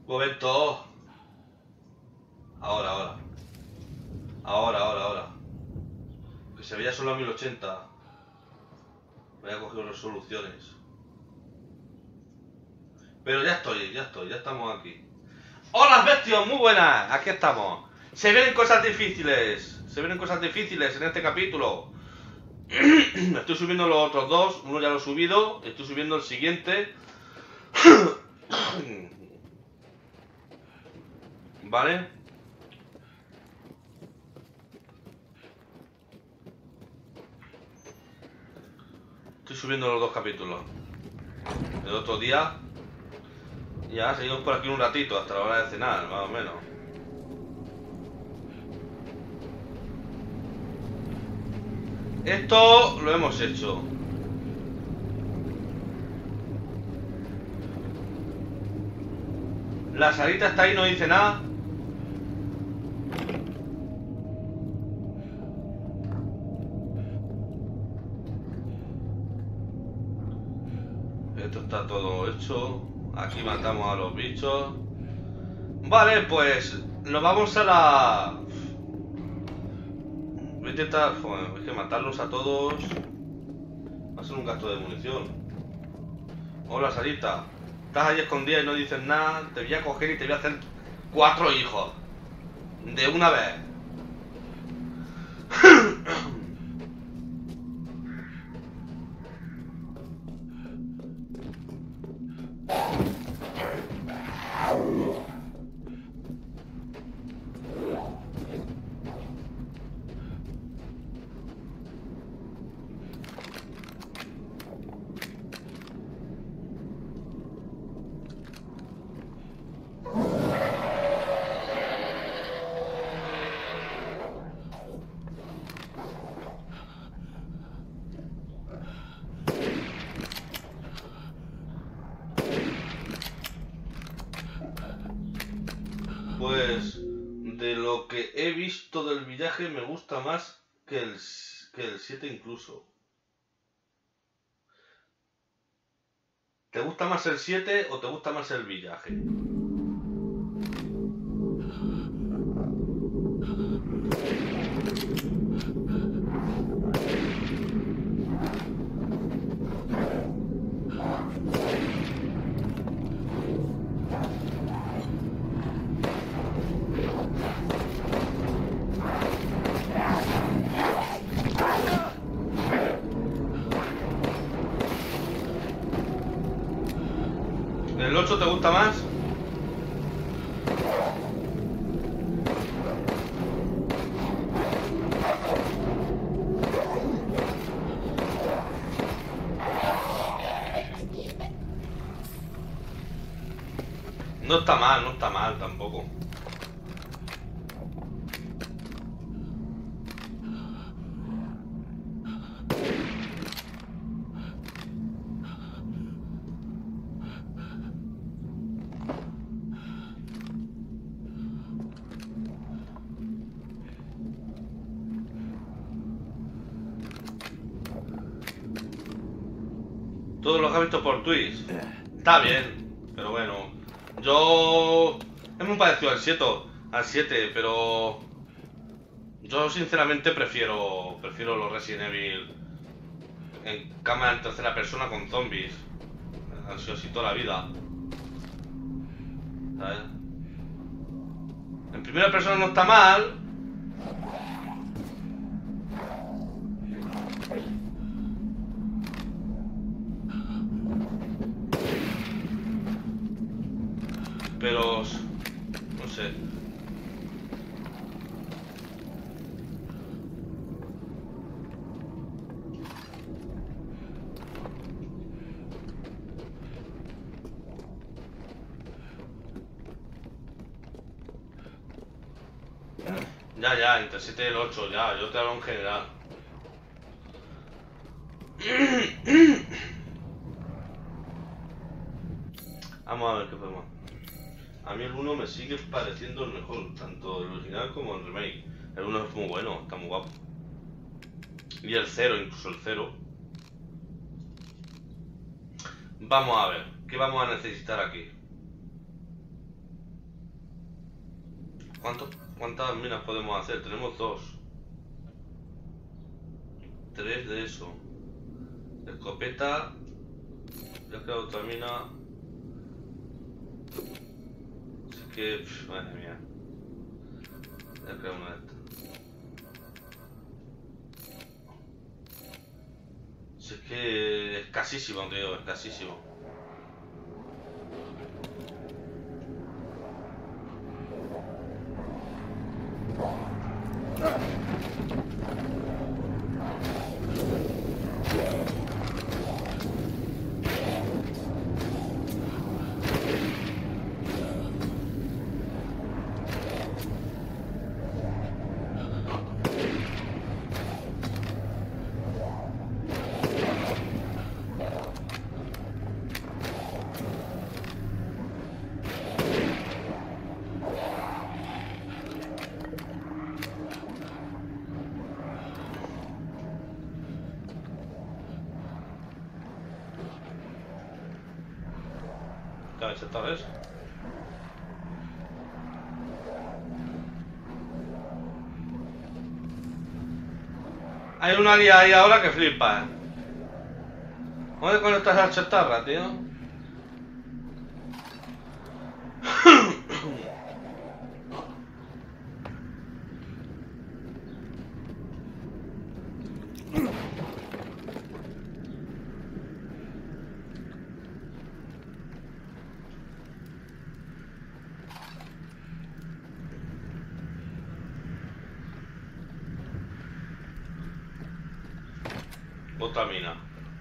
Momento. Ahora. Que se veía solo a 1080. Voy a coger resoluciones. Pero ya estamos aquí. ¡Hola, bestias! Muy buenas, aquí estamos. Se vienen cosas difíciles en este capítulo. Estoy subiendo los otros dos, uno ya lo he subido, estoy subiendo el siguiente. ¿Vale? Estoy subiendo los dos capítulos. El otro día. Ya, seguimos por aquí un ratito, hasta la hora de cenar, más o menos. Esto lo hemos hecho. La Sarita está ahí, no dice nada. Esto está todo hecho. Aquí matamos a los bichos. Vale, pues nos vamos a la... Voy a intentar... Joder, es que matarlos a todos va a ser un gasto de munición. Hola, Sarita. Estás ahí escondida y no dices nada. Te voy a coger y te voy a hacer 4 hijos. De una vez. Pues de lo que he visto del villaje me gusta más que el 7 incluso. ¿Te gusta más el 7 o te gusta más el villaje? ¿El 8 te gusta más? No está mal tampoco. Todos los has visto por Twitch. Está bien, pero bueno. Yo... Es muy parecido al 7, pero... Yo sinceramente prefiero los Resident Evil en cámara en tercera persona con zombies. Han sido así toda la vida. ¿Sabes? En primera persona no está mal. Pero... no sé. Ya, entre 7 y el 8, ya, yo te hablo en general. Vamos a ver qué podemos. A mí el 1 me sigue pareciendo el mejor, tanto el original como el remake. El 1 es muy bueno, está muy guapo. Y el 0, incluso el 0. Vamos a ver, ¿qué vamos a necesitar aquí? ¿Cuántas minas podemos hacer? Tenemos 2. 3 de eso. Escopeta. Ya queda otra mina. Así que... madre mía. Ya queda una de estas. Así que... escasísimo, tío. Escasísimo. Esta vez. Hay una guía ahí ahora que flipa. ¿Dónde conectas la chatarra, tío? Otra mina.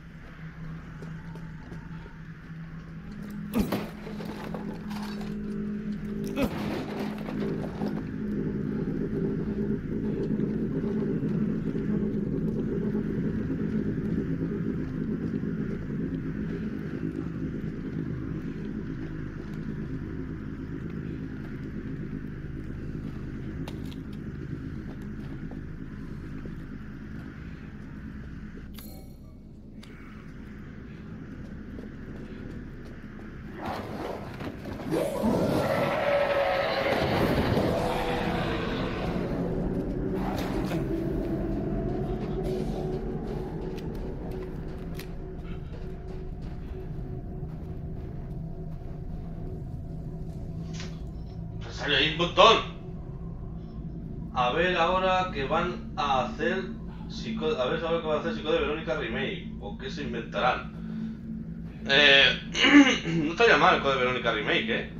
Salió ahí un montón. A ver ahora que van a hacer a ver ahora que van a hacer Psico de Verónica Remake. ¿O qué se inventarán? No estaría mal el Code Verónica Remake,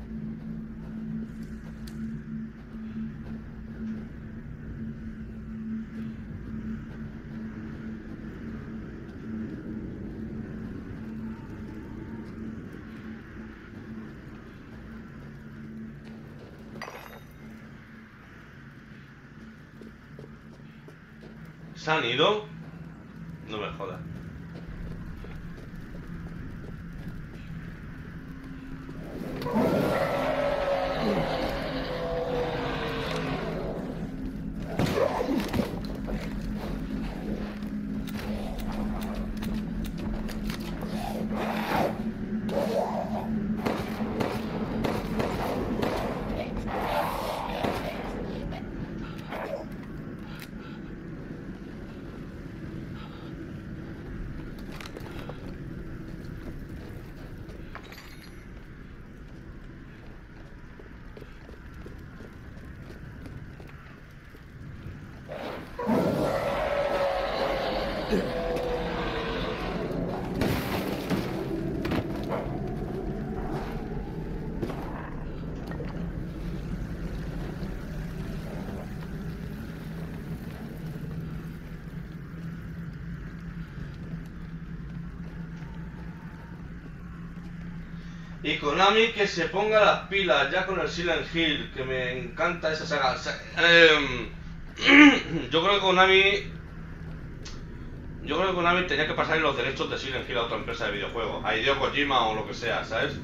¿Se han ido? No me jodas. Y Konami que se ponga las pilas ya con el Silent Hill, que me encanta esa saga. Yo creo que Konami tenía que pasar los derechos de Silent Hill a otra empresa de videojuegos, a Hideo Kojima o lo que sea, ¿sabes?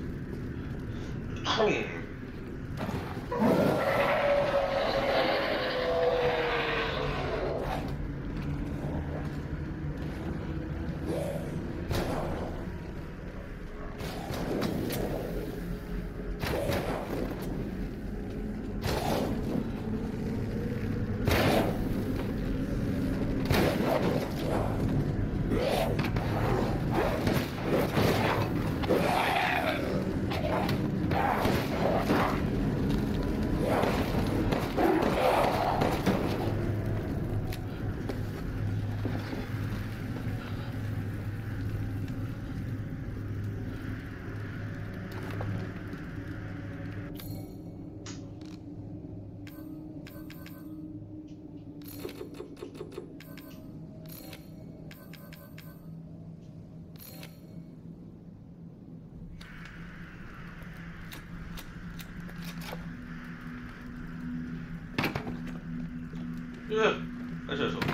¿Qué es eso?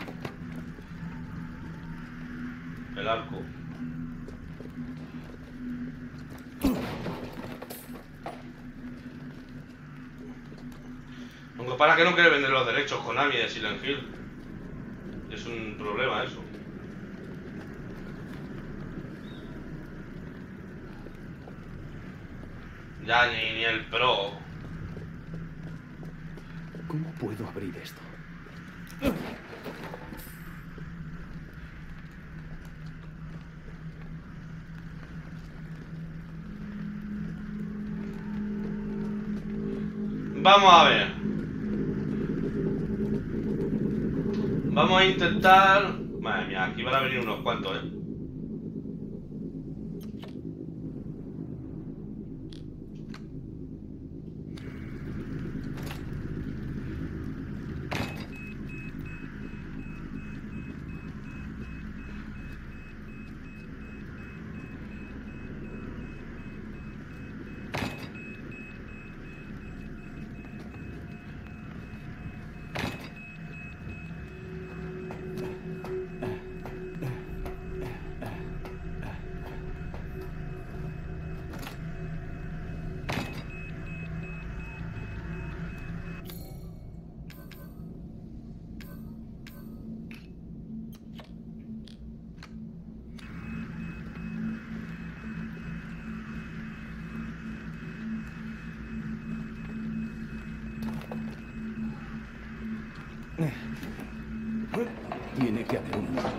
El arco. Aunque para que no quiere vender los derechos Konami de Silent Hill. Es un problema eso. Ya ni el Pro. ¿Cómo puedo abrir esto? Vamos a ver. Vamos a intentar... Madre mía, aquí van a venir unos cuantos, Tiene que haber un modo.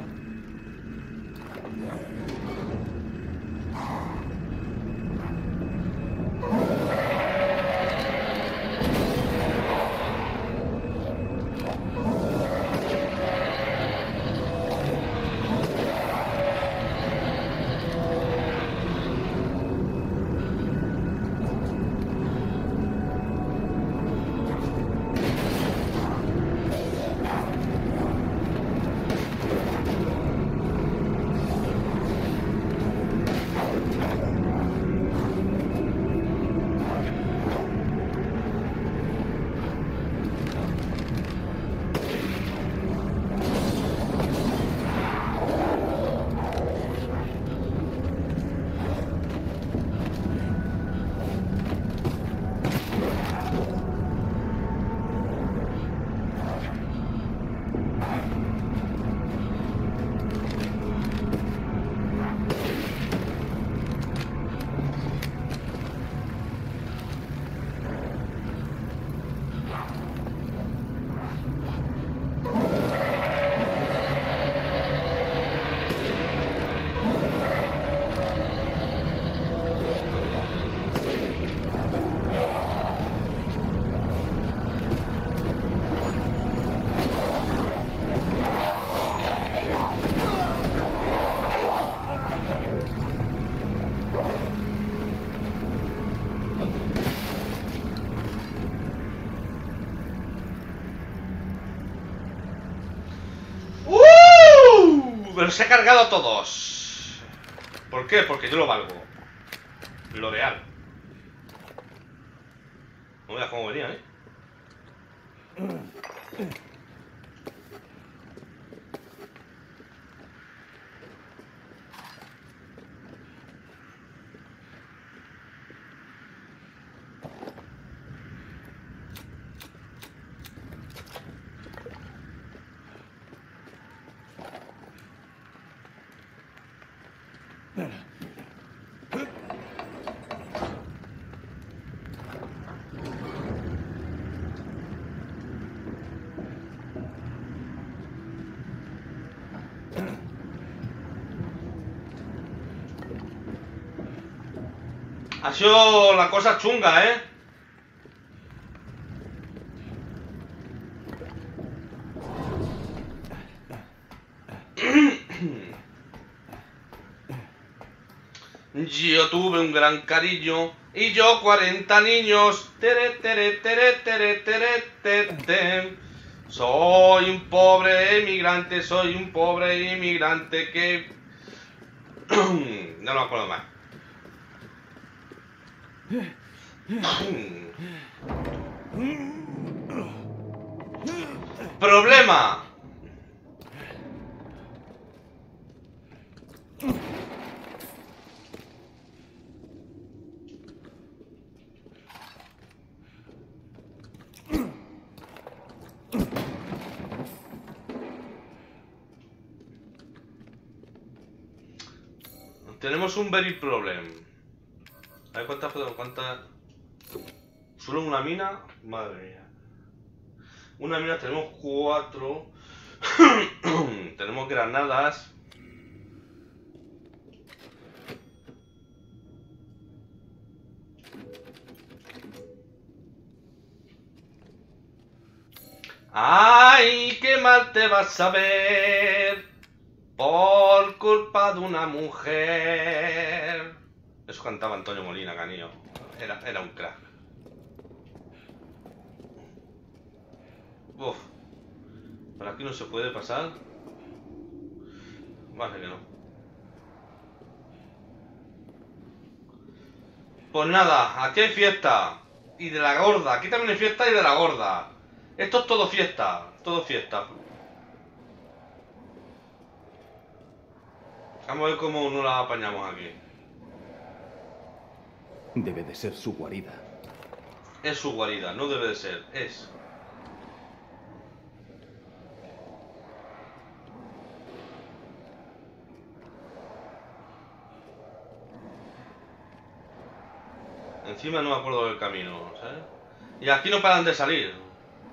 Pero se ha cargado a todos. ¿Por qué? Porque yo lo valgo. Lo real. No veas cómo venía, ¿eh? Ha sido la cosa chunga, ¿eh? Yo tuve un gran cariño y yo 40 niños. Tere, tere, tere, tere, tere, tere. Soy un pobre inmigrante, que... No me acuerdo más. ¡Problema! Tenemos un very problem. A ver cuántas. ¿Solo una mina? Madre mía. Una mina, tenemos 4. Tenemos granadas. ¡Ay! ¡Qué mal te vas a ver! Por culpa de una mujer. Eso cantaba Antonio Molina, canillo. Era un crack. Uf. ¿Por aquí no se puede pasar? Vale que no. Pues nada, aquí hay fiesta. Y de la gorda. Aquí también hay fiesta y de la gorda. Esto es todo fiesta. Todo fiesta. Vamos a ver cómo nos la apañamos aquí. Debe de ser su guarida. Es su guarida, no debe de ser, es. Encima no me acuerdo del camino, ¿sabes? Y aquí no paran de salir.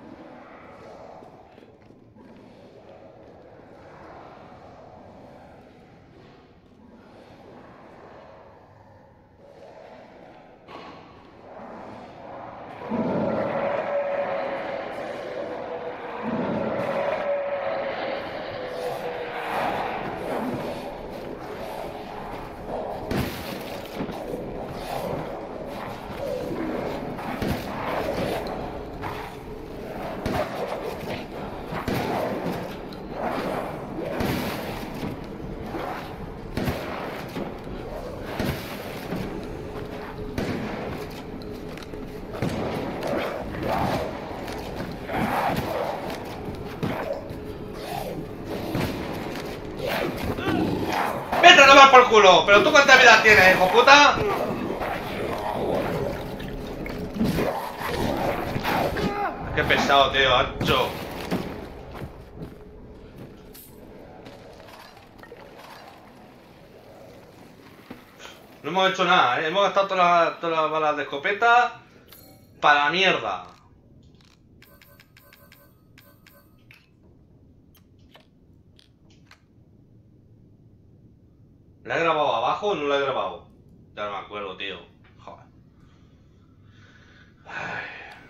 ¡Vete a tomar por culo! ¿Pero tú cuánta vida tienes, hijo puta? Qué pesado, tío, ancho. No hemos hecho nada, ¿eh? Hemos gastado todas las balas de escopeta para la mierda. ¿La he grabado abajo o no la he grabado? Ya no me acuerdo, tío. Joder. Ay.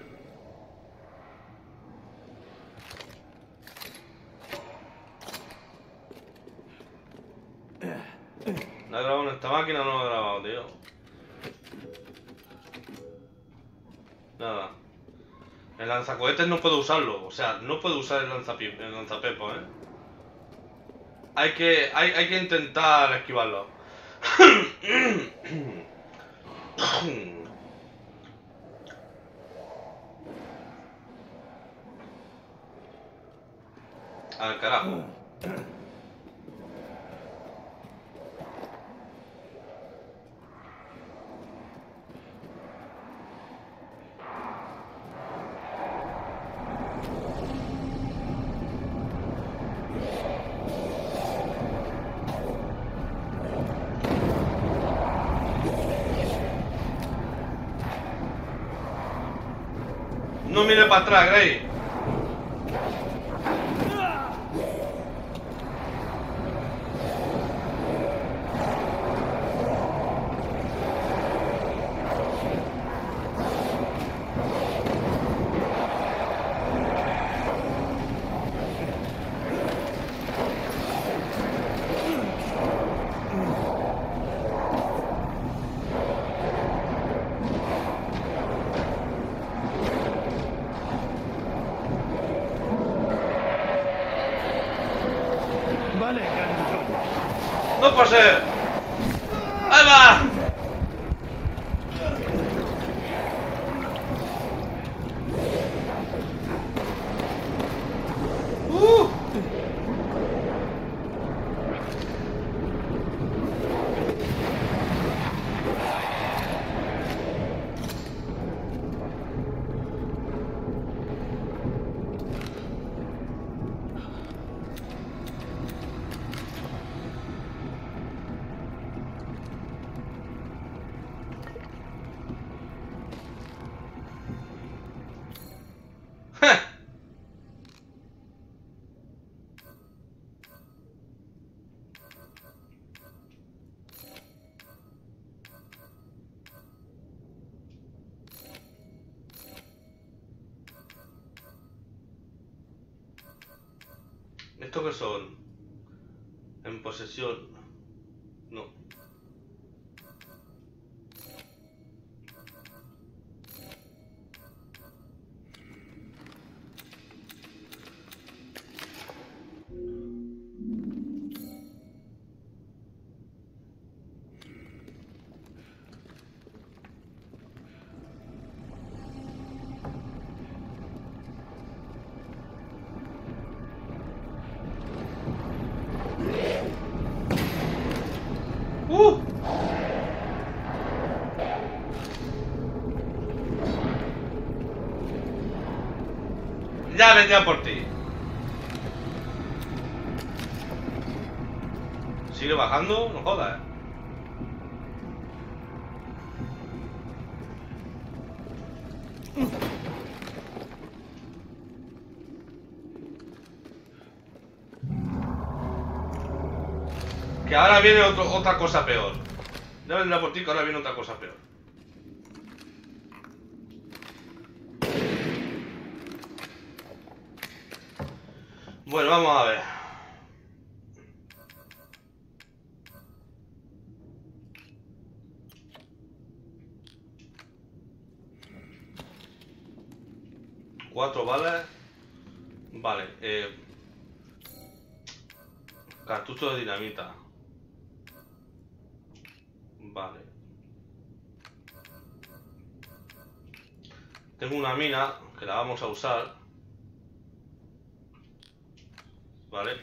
¿La he grabado en esta máquina o no la he grabado, tío? Nada. El lanzacohetes no puedo usarlo. O sea, no puedo usar el lanzapepo, ¿eh? Hay que intentar esquivarlo. Al carajo. No mire para atrás, Grey. ¡No puede ser! ¡Ahí va! ¿Esto qué son? En posesión. No. Ya vendría por ti. Sigue bajando, no jodas. Que ahora viene otra cosa peor. Ya vendrá por ti, que ahora viene otra cosa peor. Bueno, vamos a ver. Cuatro balas. Vale, cartucho de dinamita. Vale. Tengo una mina que la vamos a usar. Vale.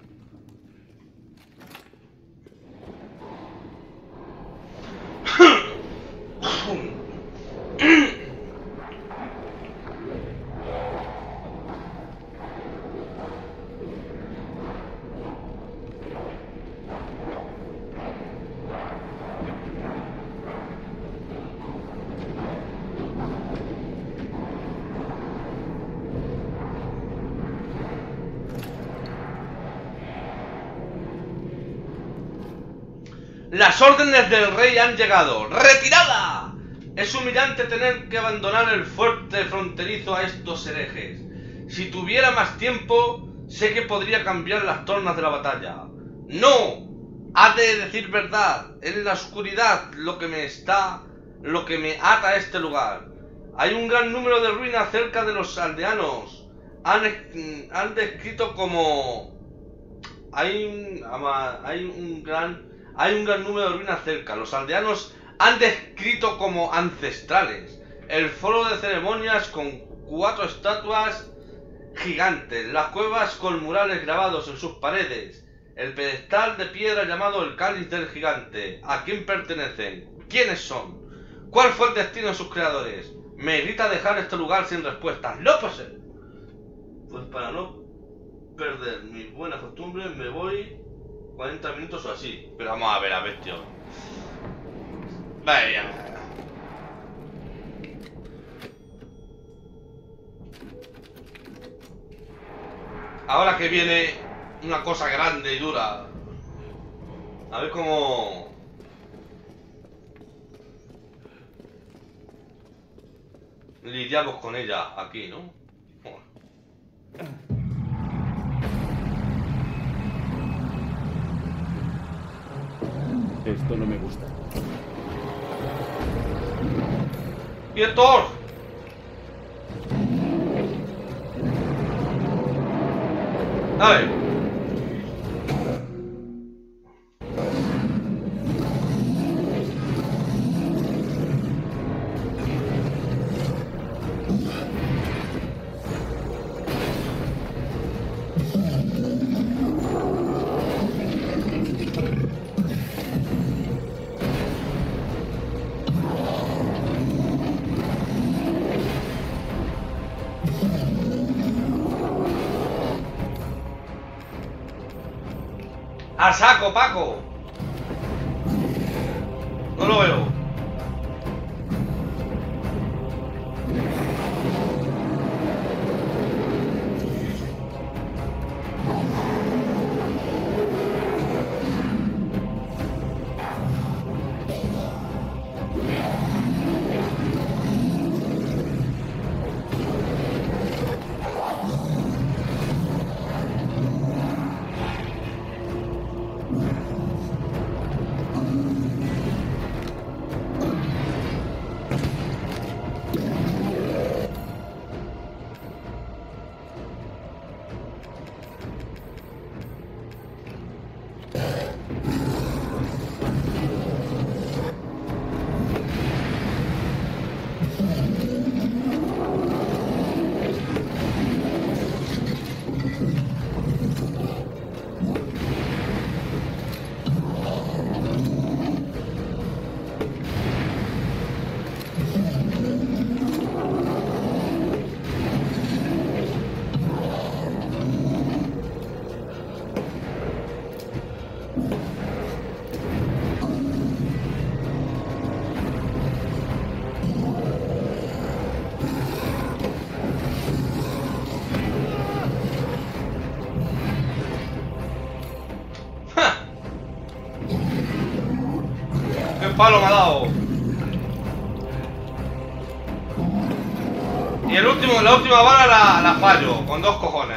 Las órdenes del rey han llegado. ¡Retirada! Es humillante tener que abandonar el fuerte fronterizo a estos herejes. Si tuviera más tiempo, sé que podría cambiar las tornas de la batalla. ¡No! Ha de decir verdad. Es la oscuridad lo que me ata a este lugar. Hay un gran número de ruinas cerca de los aldeanos. Han descrito como... Hay un gran número de ruinas cerca. Los aldeanos han descrito como ancestrales. El foro de ceremonias con 4 estatuas gigantes. Las cuevas con murales grabados en sus paredes. El pedestal de piedra llamado el cáliz del gigante. ¿A quién pertenecen? ¿Quiénes son? ¿Cuál fue el destino de sus creadores? Me irrita dejar este lugar sin respuestas. ¡No posee! Pues para no perder mis buenas costumbres me voy 40 minutos o así. Pero vamos a ver, tío. Vaya. Ahora que viene una cosa grande y dura. A ver cómo... lidiamos con ella aquí, ¿no? Esto no me gusta. ¡Quietos! A ver. ¡A saco, Paco! No lo veo. ¡Qué palo me ha dado! Y la última bala la fallo, con 2 cojones.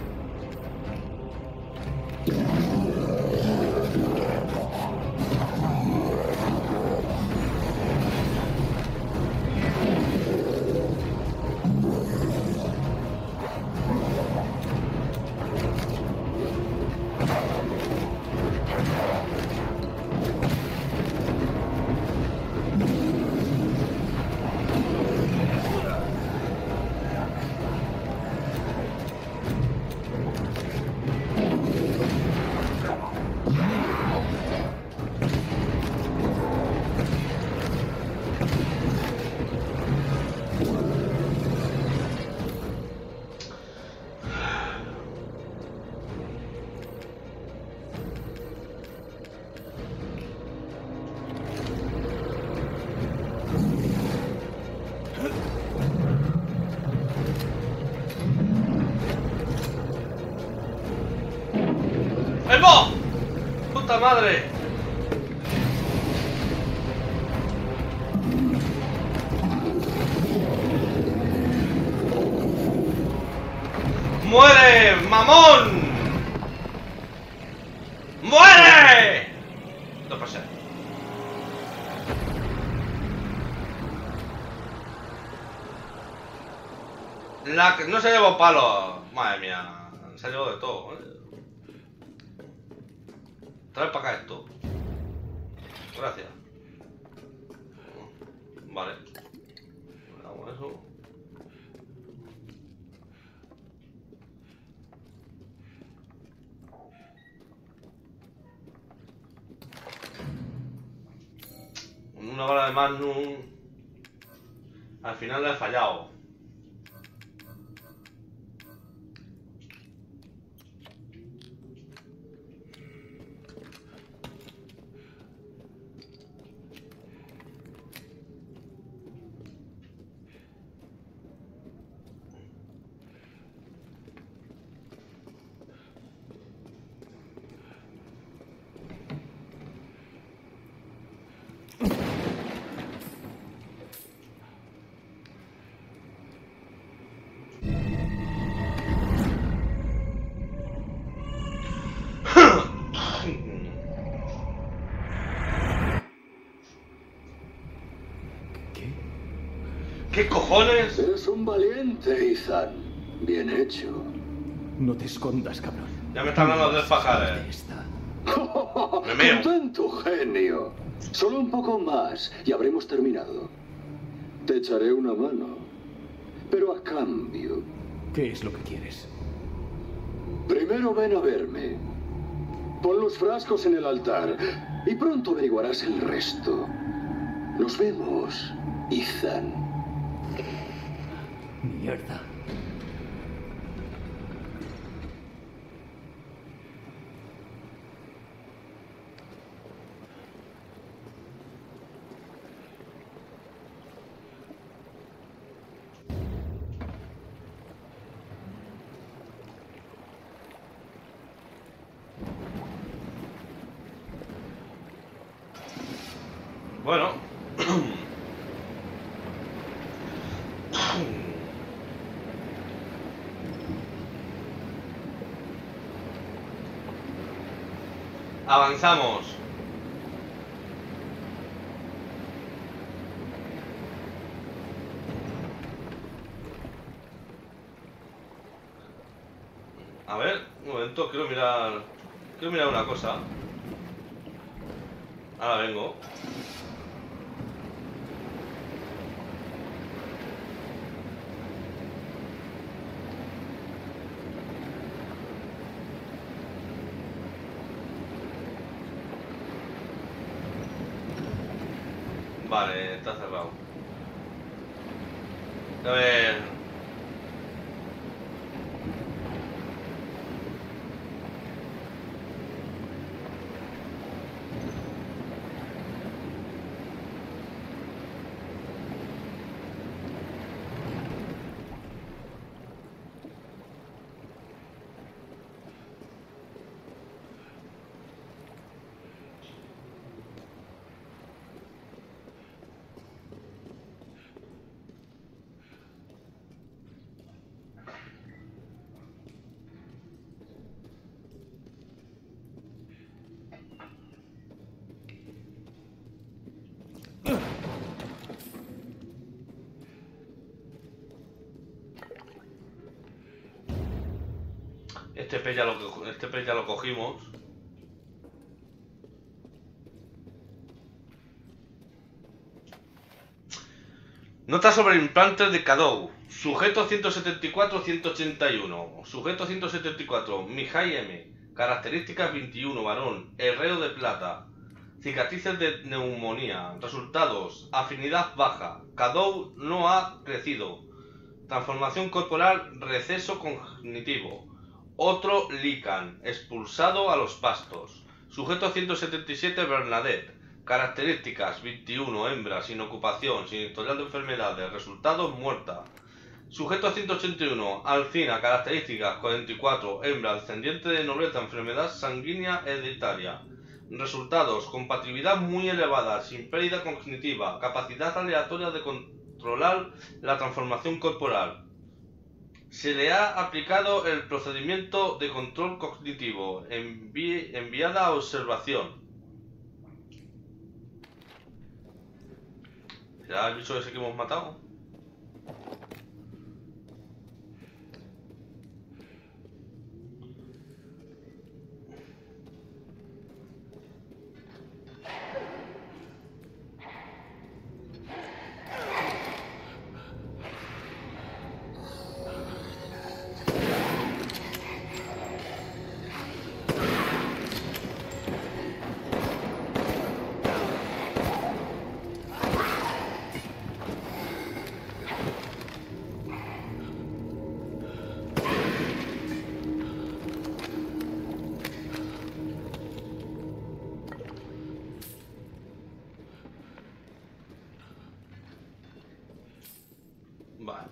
¡Elmo! ¡Puta madre! ¡Muere, mamón! ¡Muere! No pasa. No se llevó palo. Madre mía. Se ha llevado de todo, ¿eh? Trae para acá esto. Gracias. Vale. Hago eso. Una bala de Magnum. Al final le he fallado. ¿Qué cojones? Eres un valiente, Ethan. Bien hecho. No te escondas, cabrón. Ya me están dando 3 pajares. Me meo. Contento, genio. Solo un poco más y habremos terminado. Te echaré una mano. Pero a cambio... ¿Qué es lo que quieres? Primero ven a verme. Pon los frascos en el altar y pronto averiguarás el resto. Nos vemos, Ethan. Mierda. Bueno. Avanzamos. A ver, un momento, quiero mirar una cosa. Ahora vengo. Vale, está cerrado. A ver. Este pez ya lo cogimos. Nota sobre implantes de Cadou. Sujeto 174-181. Sujeto 174. Mihai M. Características 21. Varón. Herrero de plata. Cicatrices de neumonía. Resultados. Afinidad baja. Cadou no ha crecido. Transformación corporal. Receso cognitivo. Otro Lican. Expulsado a los pastos. Sujeto 177. Bernadette. Características 21, hembra, sin ocupación, sin historial de enfermedades, resultados muerta. Sujeto 181, Alcina, características 44, hembra, descendiente de nobleza, enfermedad sanguínea hereditaria. Resultados, compatibilidad muy elevada, sin pérdida cognitiva, capacidad aleatoria de controlar la transformación corporal. Se le ha aplicado el procedimiento de control cognitivo, enviada a observación. ¿Será el bicho ese que hemos matado? Vale.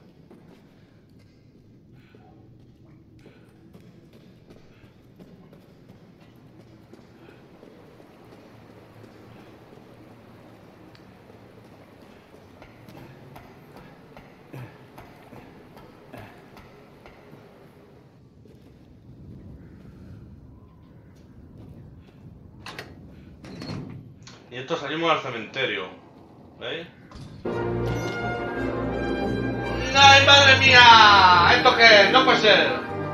Y esto salimos al cementerio. ¿Veis? ¡Ay, madre mía! ¿Esto qué? ¡No puede ser!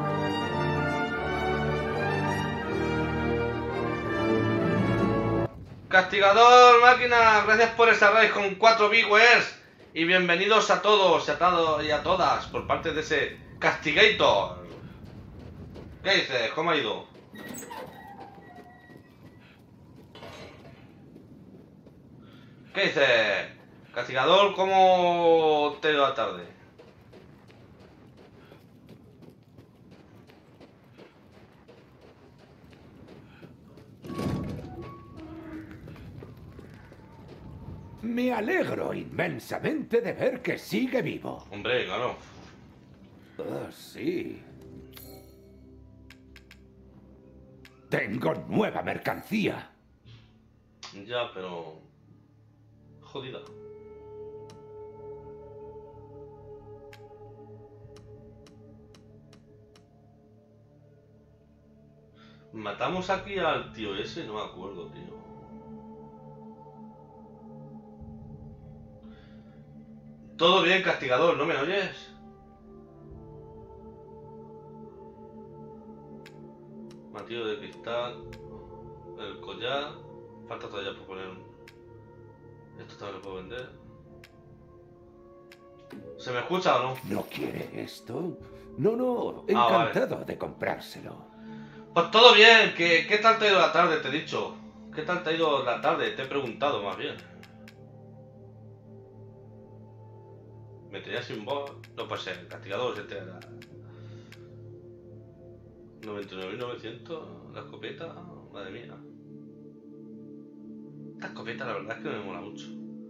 Castigador, máquina, gracias por esa raid con 4 viewers. Y bienvenidos a todos y a todas por parte de ese Castigator. ¿Qué dices? ¿Cómo ha ido? ¿Qué dices? Castigador, ¿cómo te ha ido la tarde? Me alegro inmensamente de ver que sigue vivo. Hombre, claro. Ah, sí. Tengo nueva mercancía. Ya, pero... jodida. Matamos aquí al tío ese, no me acuerdo, tío. Todo bien, castigador, ¿no me oyes? Martillo de cristal. El collar. Falta todavía por poner. Esto también lo puedo vender. ¿Se me escucha o no? ¿No quiere esto? No, encantado vale. de comprárselo. Pues todo bien, ¿qué tal te ha ido la tarde? Te he dicho. ¿Qué tal te ha ido la tarde? Te he preguntado más bien. Me tenía sin voz. No puede ser, el castigador se te era 99.900. La escopeta, madre mía. Esta escopeta la verdad es que me mola mucho.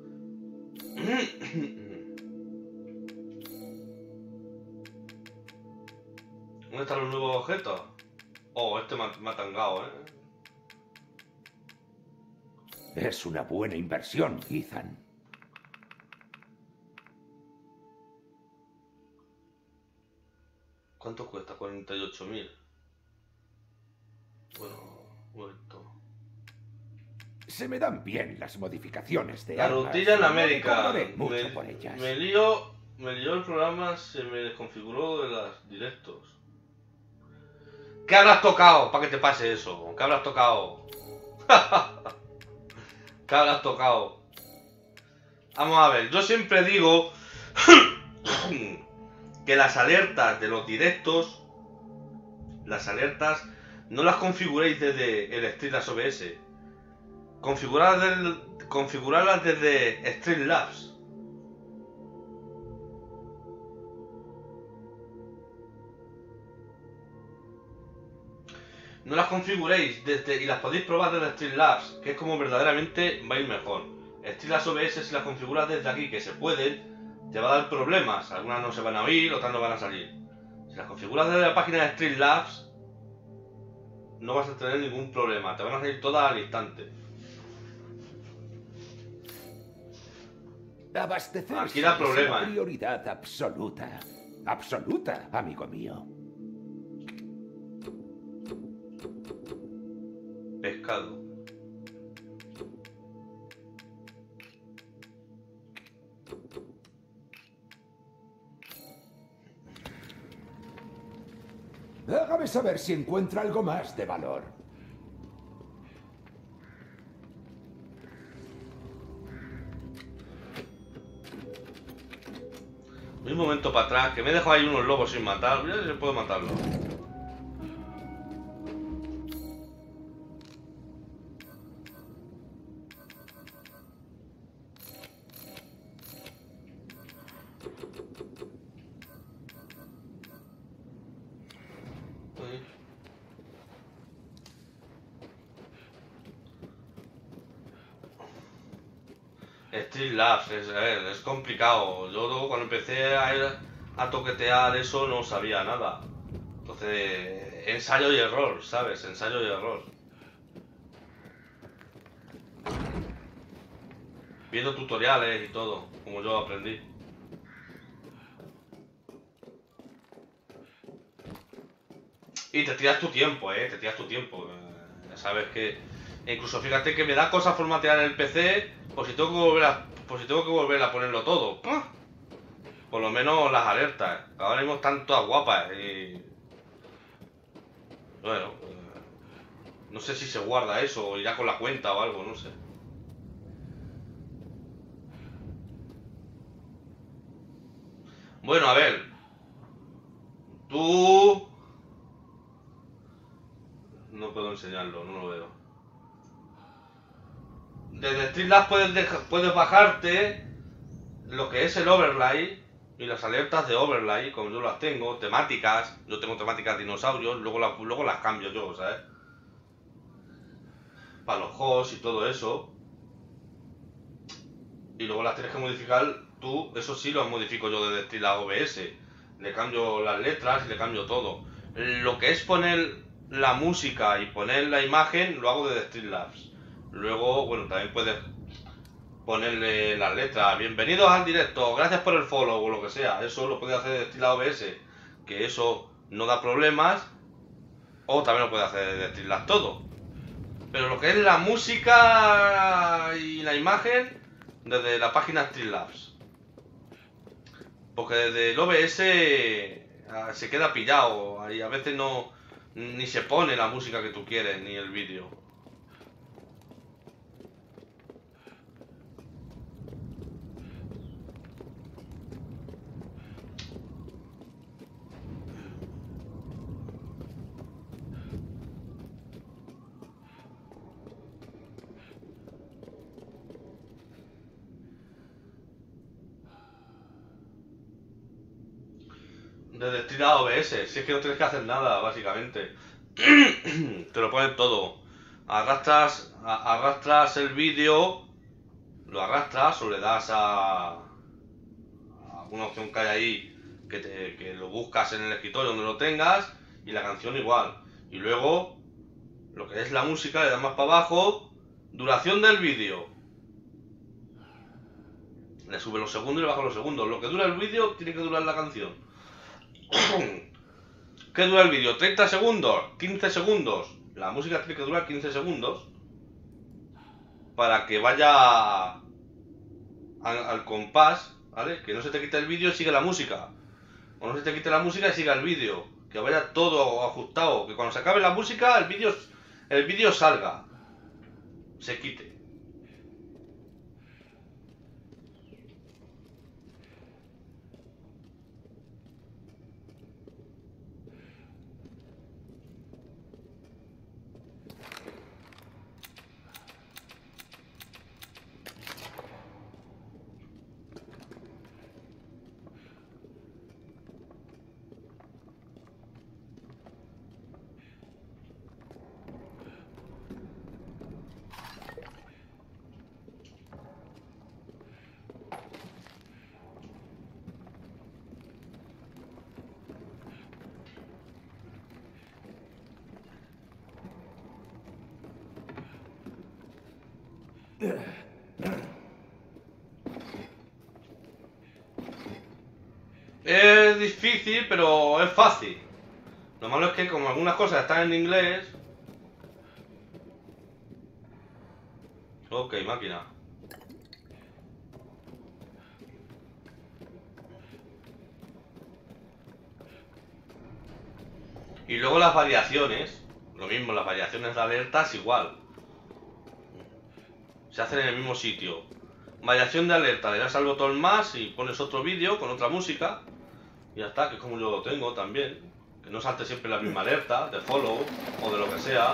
¿Dónde están los nuevos objetos? Oh, este me ha tangado, Es una buena inversión, Ethan. ¿Cuánto cuesta? 48.000. Bueno, muerto. Se me dan bien las modificaciones de La armas. rutilla en No América. cobraré mucho por ellas. Me lió el programa, se me desconfiguró de los directos. ¿Qué habrás tocado para que te pase eso? ¿Qué habrás tocado? ¿Qué habrás tocado? Vamos a ver, yo siempre digo que las alertas de los directos, las alertas, no las configuréis desde el Streamlabs OBS. Configurarlas desde Streamlabs. No las configuréis y las podéis probar desde Streamlabs, que es como verdaderamente va a ir mejor. Streamlabs OBS, si las configuras desde aquí, que se pueden, te va a dar problemas. Algunas no se van a oír, otras no van a salir. Si las configuras desde la página de Streamlabs, no vas a tener ningún problema. Te van a salir todas al instante. Abastecerse Aquí da problema, es una prioridad absoluta. Absoluta, amigo mío. Pescado. Hágame saber si encuentra algo más de valor. Un momento para atrás, que me he dejado ahí unos lobos sin matar. Mira si puedo matarlos. Streamlabs, es complicado. Yo cuando empecé a toquetear eso no sabía nada. Entonces, ensayo y error, ¿sabes? Ensayo y error. Viendo tutoriales y todo, como yo aprendí. Y te tiras tu tiempo, te tiras tu tiempo. Ya sabes que... Incluso fíjate que me da cosa formatear el PC, por si tengo que volver a ponerlo todo. ¡Pah! Por lo menos las alertas. Ahora mismo están todas guapas y... Bueno, no sé si se guarda eso o irá con la cuenta o algo, no sé. Bueno, a ver. Tú... No puedo enseñarlo, no lo veo. Desde Streamlabs puedes bajarte lo que es el overlay y las alertas de overlay, como yo las tengo, temáticas. Yo tengo temáticas dinosaurios, luego las cambio yo, ¿sabes? Para los hosts y todo eso. Y luego las tienes que modificar tú, eso sí lo modifico yo desde Streamlabs OBS. Le cambio las letras y le cambio todo. Lo que es poner la música y poner la imagen lo hago desde Streamlabs. Luego, bueno, también puedes ponerle las letras. Bienvenidos al directo, gracias por el follow o lo que sea. Eso lo puedes hacer de Streamlabs OBS, que eso no da problemas. O también lo puedes hacer de Streamlabs todo. Pero lo que es la música y la imagen, desde la página Streamlabs. Porque desde el OBS se queda pillado. Y a veces no ni se pone la música que tú quieres, ni el vídeo. Desde Streamlabs OBS, si es que no tienes que hacer nada, básicamente. Te lo ponen todo. Arrastras el vídeo, lo arrastras o le das a una opción que hay ahí que lo buscas en el escritorio donde lo tengas, y la canción igual. Y luego, lo que es la música, le das más para abajo, duración del vídeo. Le sube los segundos y le baja los segundos. Lo que dura el vídeo tiene que durar la canción. ¿Qué dura el vídeo? ¿30 segundos? ¿15 segundos? La música tiene que durar 15 segundos para que vaya al compás, ¿vale? Que no se te quite el vídeo y siga la música. O no se te quite la música y siga el vídeo. Que vaya todo ajustado. Que cuando se acabe la música, el vídeo salga. Se quite. Es difícil, pero es fácil. Lo malo es que como algunas cosas están en inglés... Ok, máquina. Y luego las variaciones. Lo mismo, las variaciones de alertas igual. Se hacen en el mismo sitio. Variación de alerta, le das al botón más y pones otro vídeo con otra música. Y ya está, que es como yo lo tengo también. Que no salte siempre la misma alerta, de follow o de lo que sea.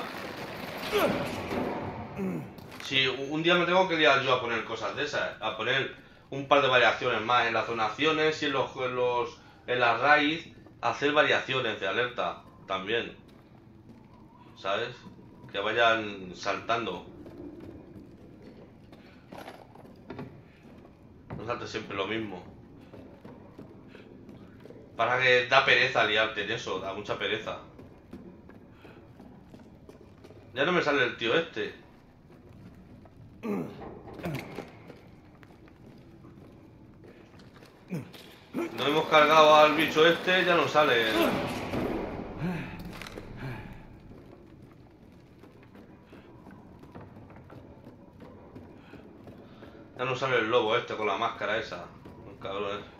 Si un día me tengo que liar yo a poner cosas de esas, a poner un par de variaciones más en las donaciones y en la raíz, hacer variaciones de alerta también. ¿Sabes? Que vayan saltando. No salte siempre lo mismo. Para que da pereza liarte en eso, da mucha pereza. Ya no me sale el tío este. No hemos cargado al bicho este, ya no sale. Ya no sale el lobo este con la máscara esa. Un cabrón ese.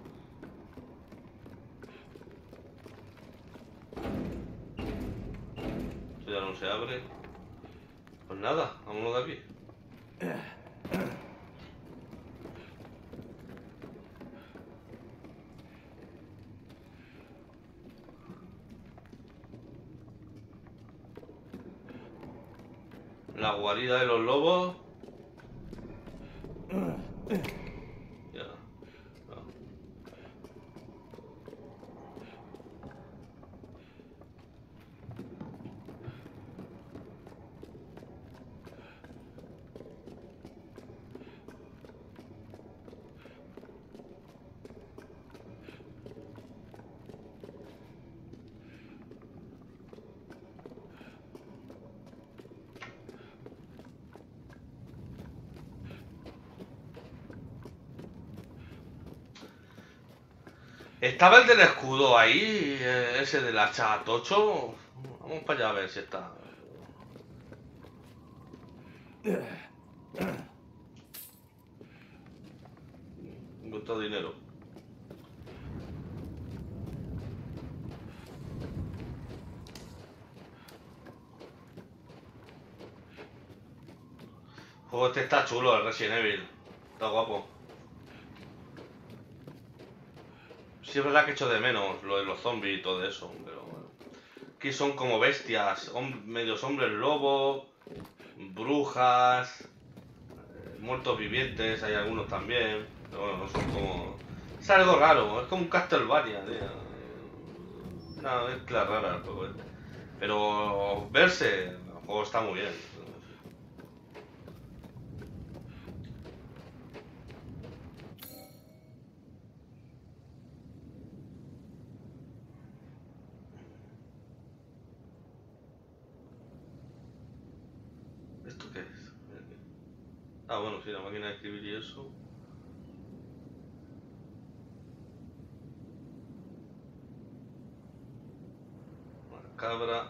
Esto ya no se abre. Pues nada, vámonos de aquí. La guarida de los lobos. Ya. No. Estaba el del escudo ahí, ese del hacha tocho. Vamos para allá a ver si está. Gusto dinero. El juego este está chulo, el Resident Evil. Está guapo. Sí, es verdad que echo de menos lo de los zombies y todo eso, pero bueno. Aquí son como bestias, medios hombres lobo, brujas, muertos vivientes, hay algunos también. Pero bueno, no son como... Es algo raro, es como un Castlevania, tío. Una mezcla rara el juego este. Pero verse, el juego está muy bien. ¿Esto qué es? Ah, bueno, sí, la máquina de escribir y eso. Una cabra.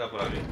Queda por aquí.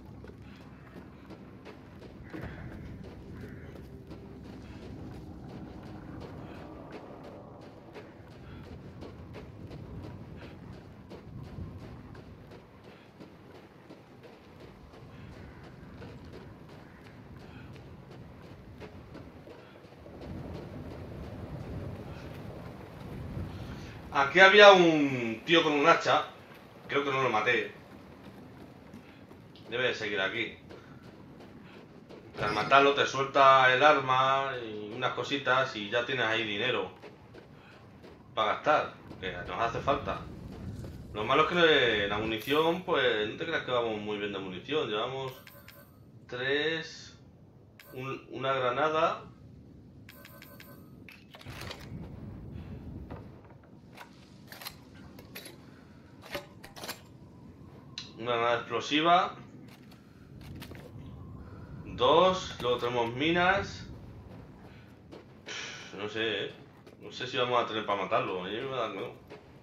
Aquí había un tío con un hacha. Creo que no lo maté. Debe de seguir aquí. Al matarlo te suelta el arma y unas cositas y ya tienes ahí dinero para gastar, que nos hace falta. Lo malo es que la munición, pues no te creas que vamos muy bien de munición. Llevamos 3, una granada. Una granada explosiva. 2, luego tenemos minas. No sé, no sé si vamos a tener para matarlo. A mí me da miedo.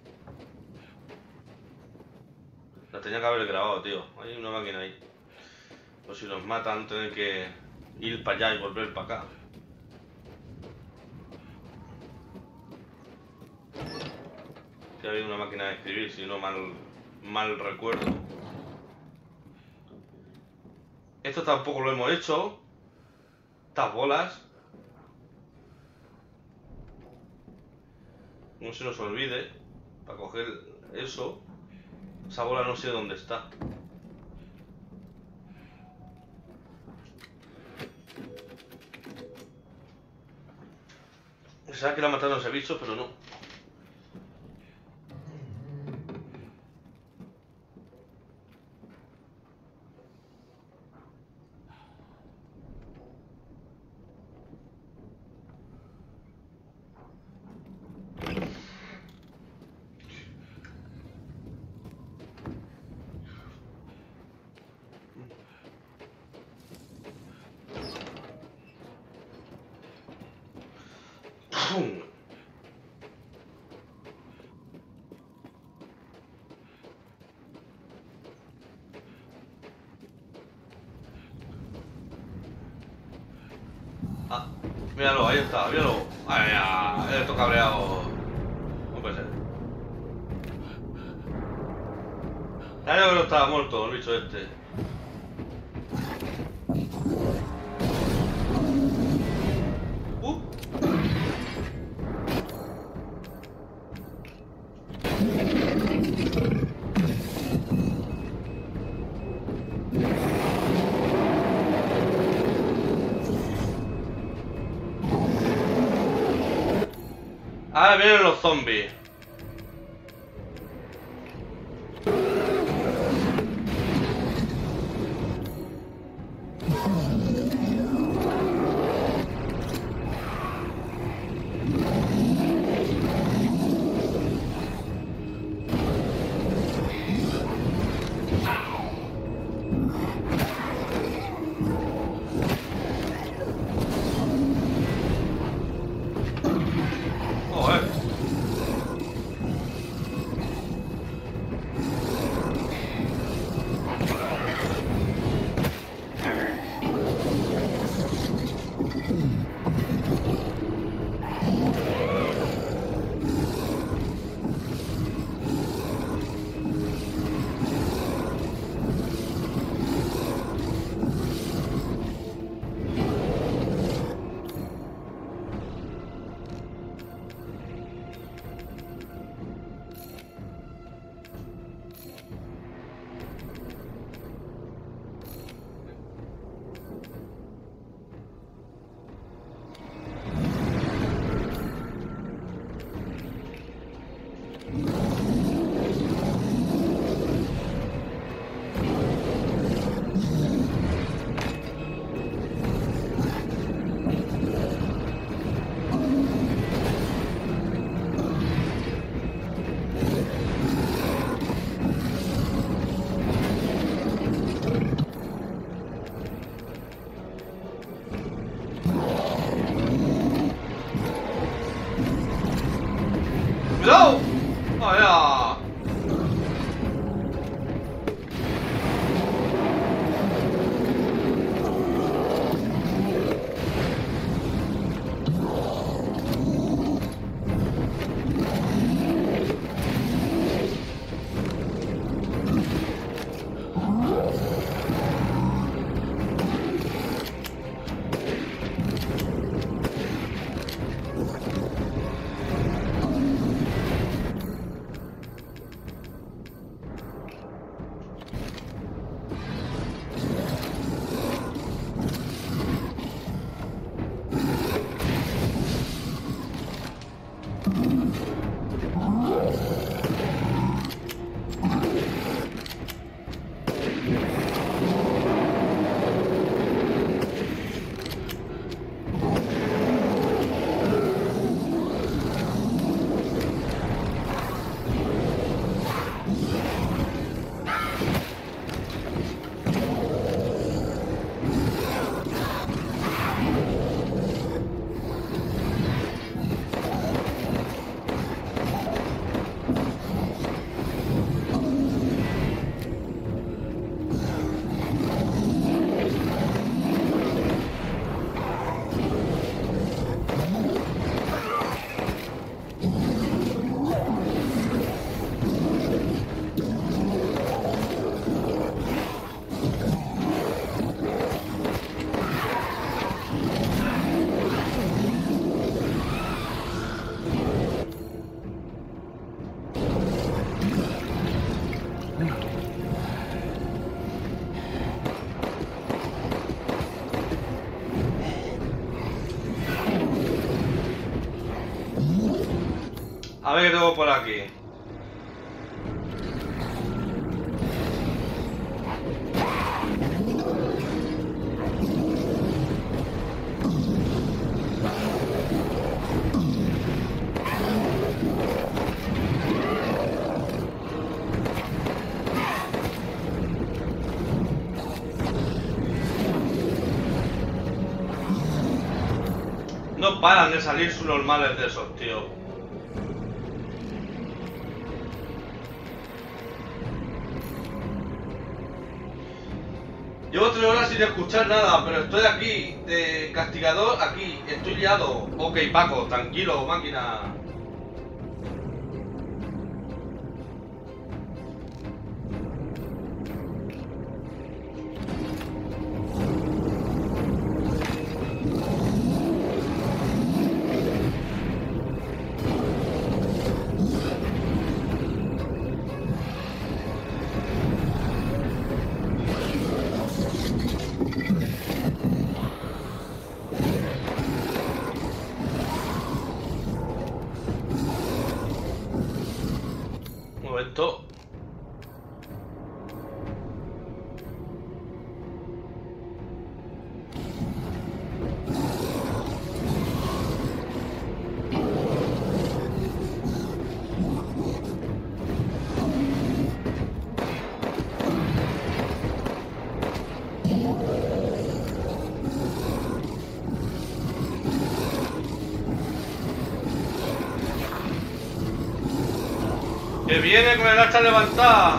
La tenía que haber grabado, tío. Hay una máquina ahí. Pues si nos matan, tener que ir para allá y volver para acá. Que había una máquina de escribir, si no mal recuerdo. Esto tampoco lo hemos hecho. Estas bolas. No se nos olvide. Para coger eso. Esa bola no sé dónde está. Pensaba que la mataron ese bicho, pero no. Ah, míralo, ahí está, míralo. Ay, ya, esto cabreado. No puede ser. Ya yo creo que estaba muerto el bicho este. Ahora vienen los zombies. ¡Cuidado! ¡Vaya! A ver qué tengo por aquí. No paran de salir sus normales de esos, tío. Llevo 3 horas sin escuchar nada, pero estoy aquí, de castigador, aquí, estoy liado. Ok, Paco, tranquilo, máquina. Un momento. Que viene con el hacha levantada.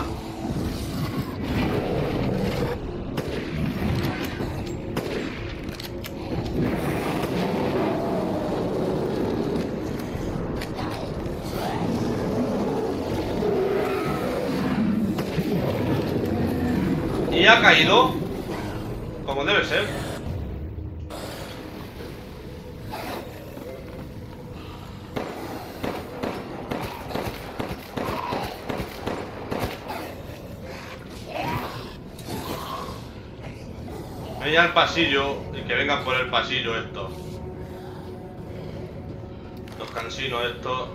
Y ha caído. Como debe ser. Ahí al pasillo y que vengan por el pasillo estos. Los cansinos estos.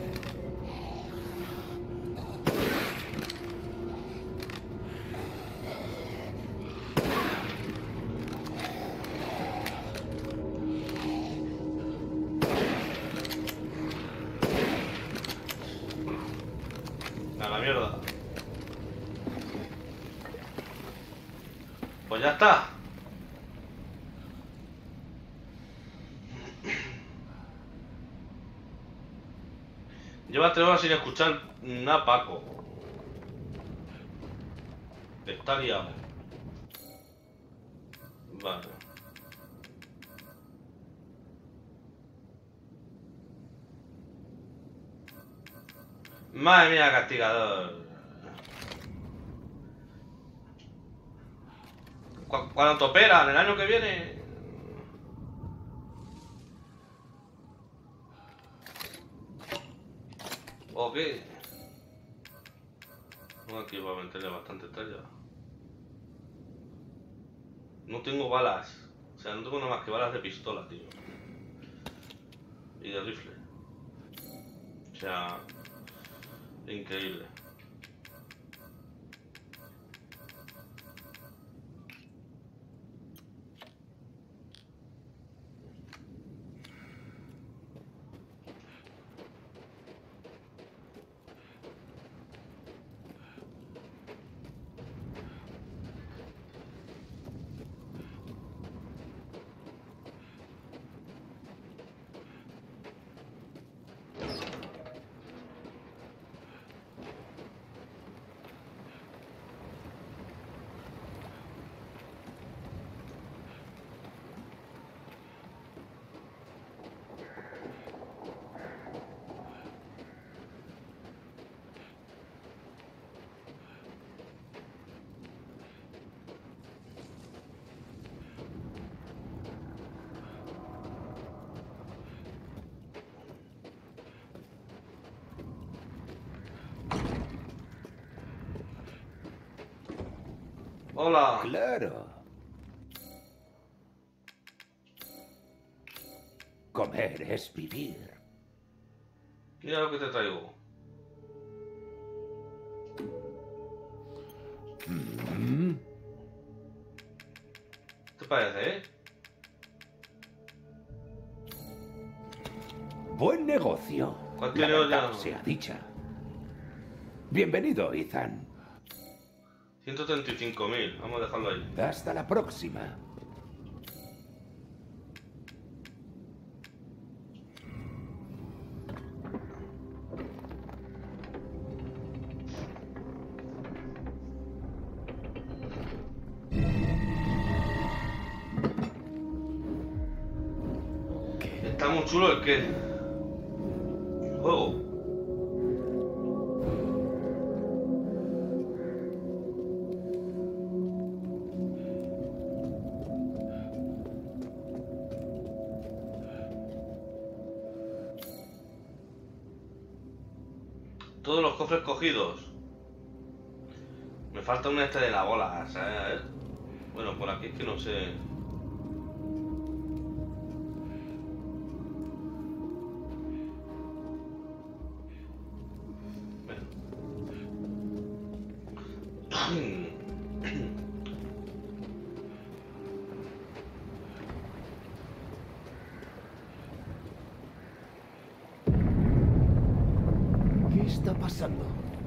A la mierda. Pues ya está. Lleva 3 horas sin escuchar nada, Paco. Está liado. Vale. Madre mía, castigador. Cuando te operan, el año que viene. ¿O qué? No, aquí voy a meterle bastante talla. No tengo balas. O sea, no tengo nada más que balas de pistola, tío. Y de rifle. O sea, increíble. Hola. Claro. Comer es vivir. Mira lo que te traigo. ¿Qué te parece, Buen negocio. ¿Cuánto La dinero verdad ya? sea dicha. Bienvenido, Ethan. 135.000. Vamos a dejarlo ahí. Hasta la próxima. Está muy chulo el juego. Todos los cofres cogidos. Me falta una de la bola, ¿sabes? A ver. Bueno, por aquí es que no sé. ¿Qué está pasando?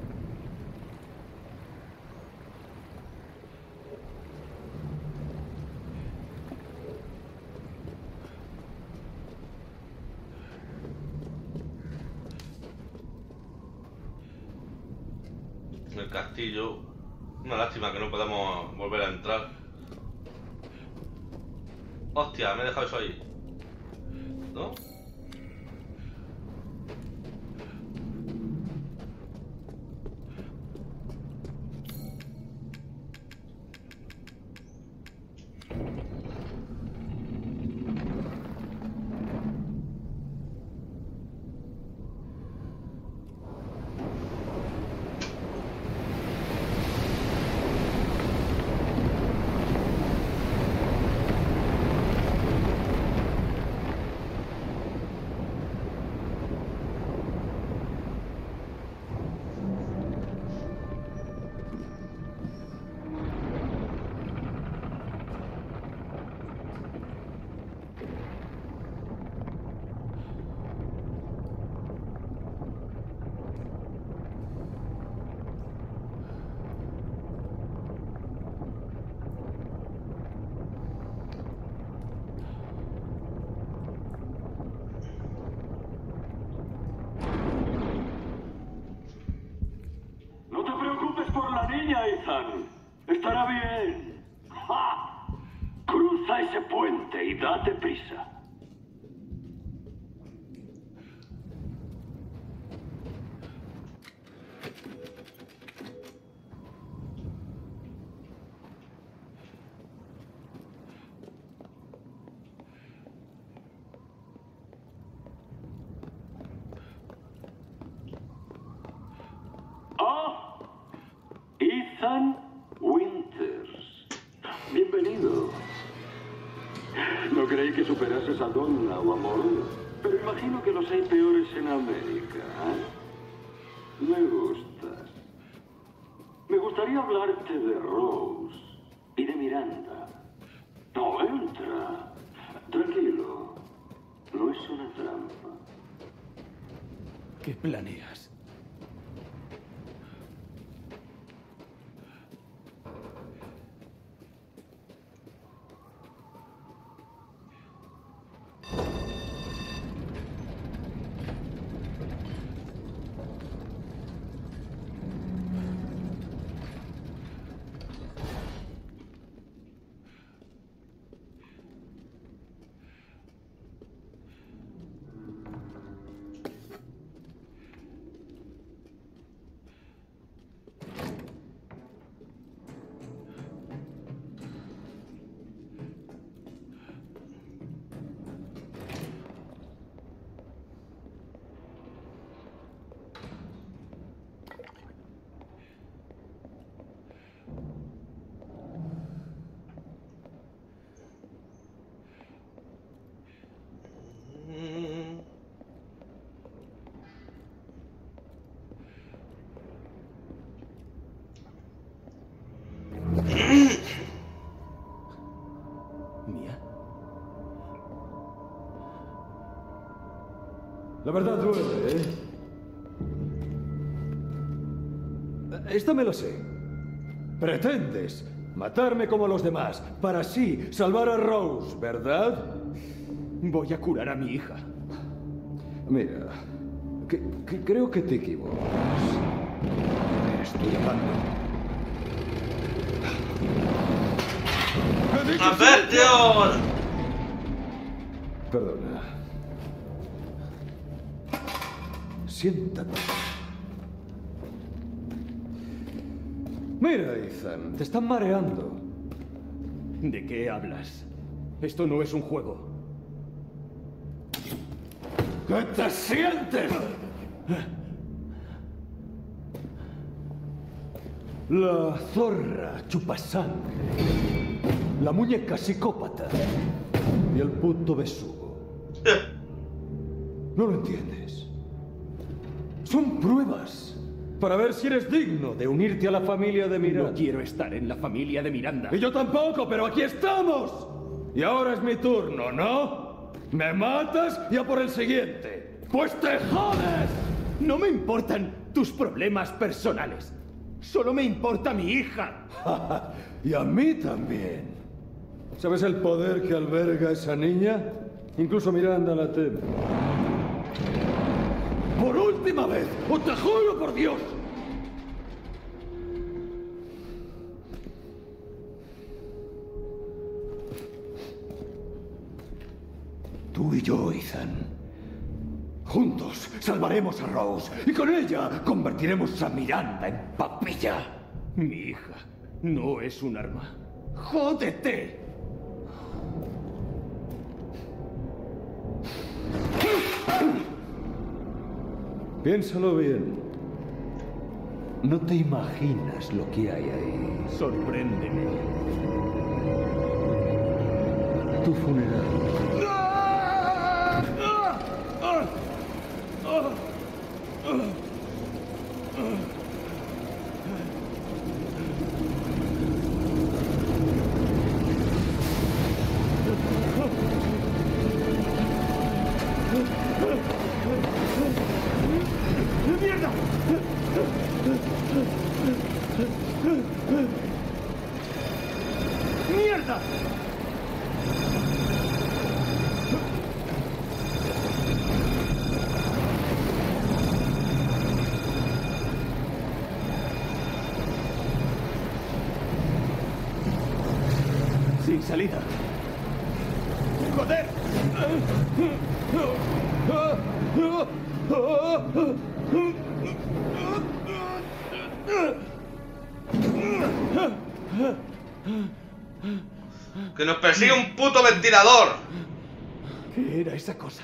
El castillo. Una lástima que no podamos volver a entrar. Hostia, me he dejado eso ahí. ¿No? No te preocupes por la niña, Ethan. Estará bien. ¡Ja! Cruza ese puente y date prisa. Ah, Ethan Winters. Bienvenido. No creí que superases a Donna o a Morona, pero imagino que los hay peores en América. ¿Eh? Me gustas. Me gustaría hablarte de Rose y de Miranda. No, entra. Tranquilo. No es una trampa. ¿Qué planeas? La verdad duele, ¿eh? Esta me la sé. Pretendes matarme como los demás para así salvar a Rose, ¿verdad? Voy a curar a mi hija. Mira, creo que te equivocas. Estoy hablando. ¡Avertion! Perdona. Siéntate. Mira, Ethan, te están mareando. ¿De qué hablas? Esto no es un juego. ¿Qué te sientes? La zorra chupasangre, la muñeca psicópata y el puto besugo. ¿No lo entiendes? Son pruebas para ver si eres digno de unirte a la familia de Miranda. No quiero estar en la familia de Miranda. Y yo tampoco, pero aquí estamos. Y ahora es mi turno, ¿no? Me matas y a por el siguiente. ¡Pues te jodes! No me importan tus problemas personales. Solo me importa mi hija. Y a mí también. ¿Sabes el poder que alberga esa niña? Incluso Miranda la teme. Por última vez, os te juro por Dios. Tú y yo, Ethan. Juntos salvaremos a Rose y con ella convertiremos a Miranda en papilla. Mi hija no es un arma. ¡Jódete! Piénsalo bien. No te imaginas lo que hay ahí. Sorpréndeme. Tu funeral. ¡Mierda! ¡Mierda! Sin salida. ¡Joder! ¡Que nos persigue un puto ventilador! ¿Qué era esa cosa?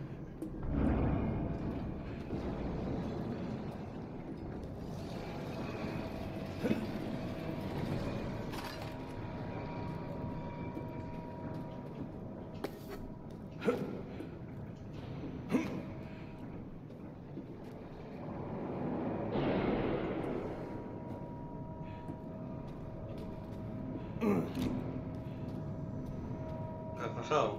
¿Qué ha pasado?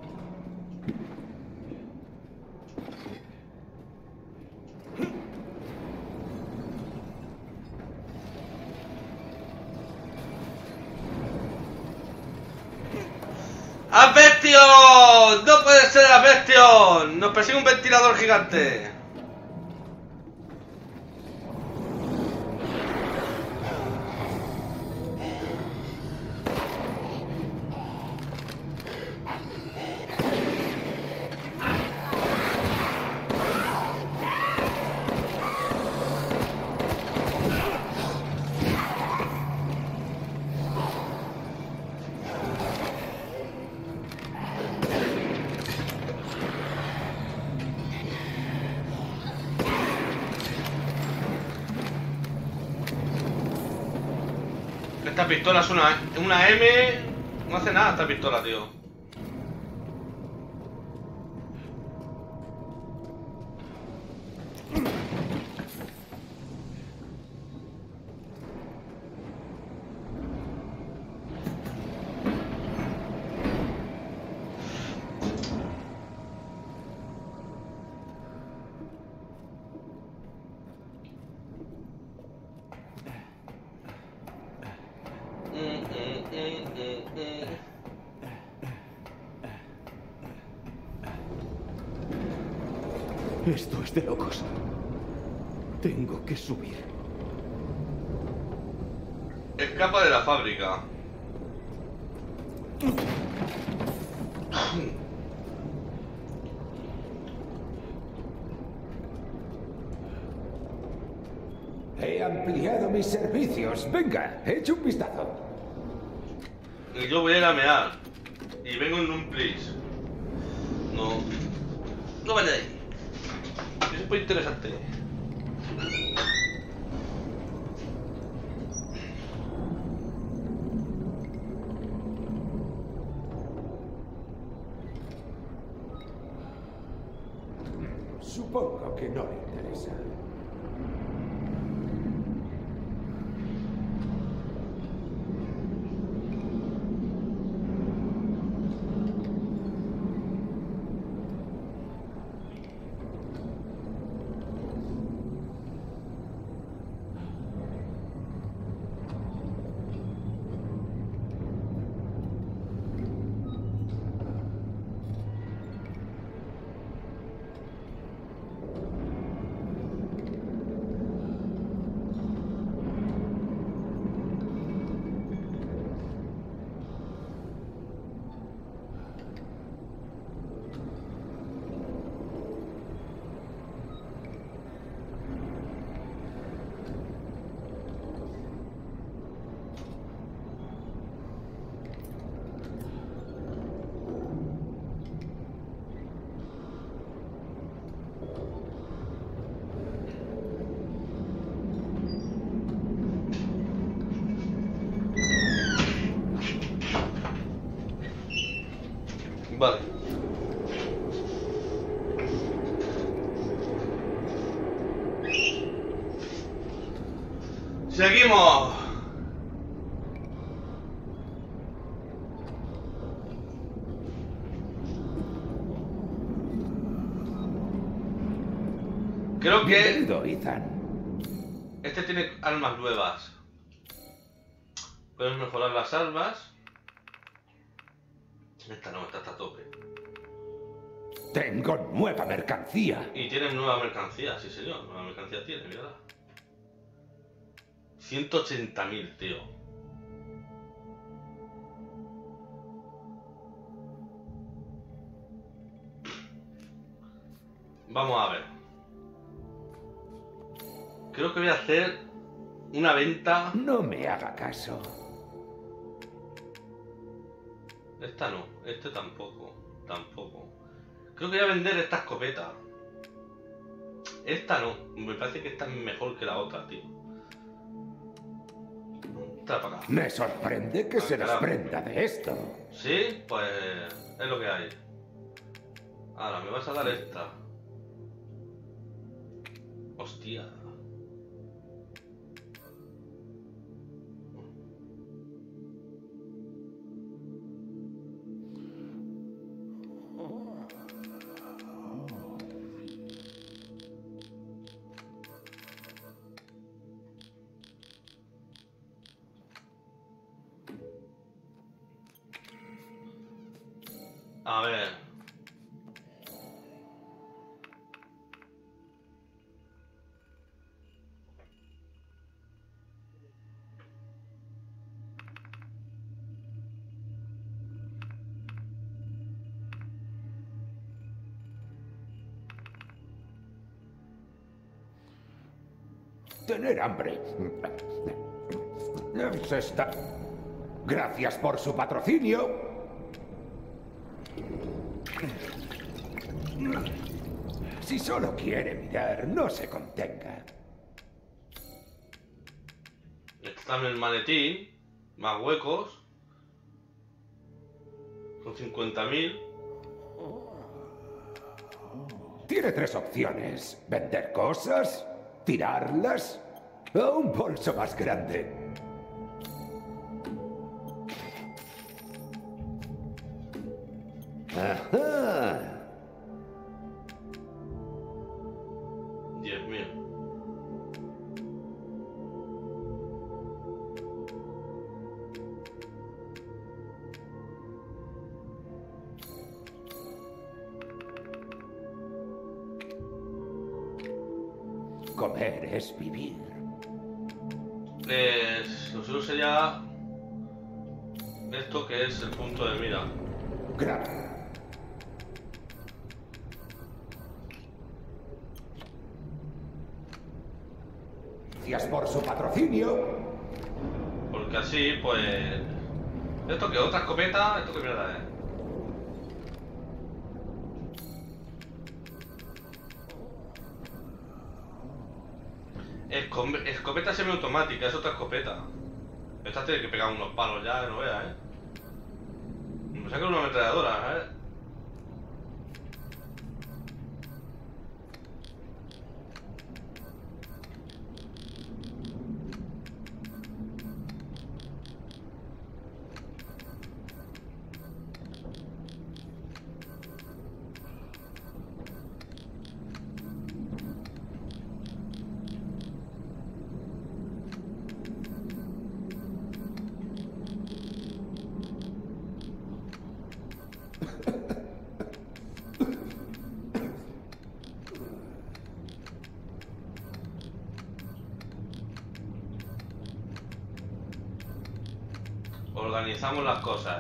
¡Avertion! ¡No puede ser Avertion! Nos persigue un ventilador gigante. Esta pistola es una M. No hace nada esta pistola, tío. Esto es de locos. Tengo que subir. Escapa de la fábrica. He ampliado mis servicios. Venga, echa un vistazo. Y yo voy a ir a mear. Y vengo en un please. No. No vale de ahí. Es muy interesante. Supongo que no le interesa. Vale. Seguimos. Creo que Bienvenido, Ethan. este tiene armas nuevas. Puedes mejorar las armas. Esta no, esta está a tope. Tengo nueva mercancía. Y tienen nueva mercancía, sí señor. Nueva mercancía tiene, mira. 180.000, tío. Vamos a ver. Creo que voy a hacer una venta. No me haga caso. Esta no, este tampoco. Tampoco. Creo que voy a vender esta escopeta. Esta no. Me parece que esta es mejor que la otra, tío. Esta para acá. Me sorprende que se caramba. desprenda de esto. ¿Sí? Pues es lo que hay. Ahora, me vas a dar esta. Hostia. A ver. Tener hambre. Se está. Gracias por su patrocinio. Si solo quiere mirar, no se contenga. Está en el maletín. Más huecos. Son 50.000. Tiene tres opciones. Vender cosas, tirarlas o un bolso más grande. Ajá. 10.000. Comer es vivir. Lo suyo sería esto, que es el punto de mira. Grave. Gracias por su patrocinio. Porque así, pues... ¿Esto que otra escopeta? ¿Esto qué mierda es? Escopeta semiautomática, es otra escopeta. Esta tiene que pegar unos palos ya, que no veas, Me saca una ametralladora, Organizamos las cosas.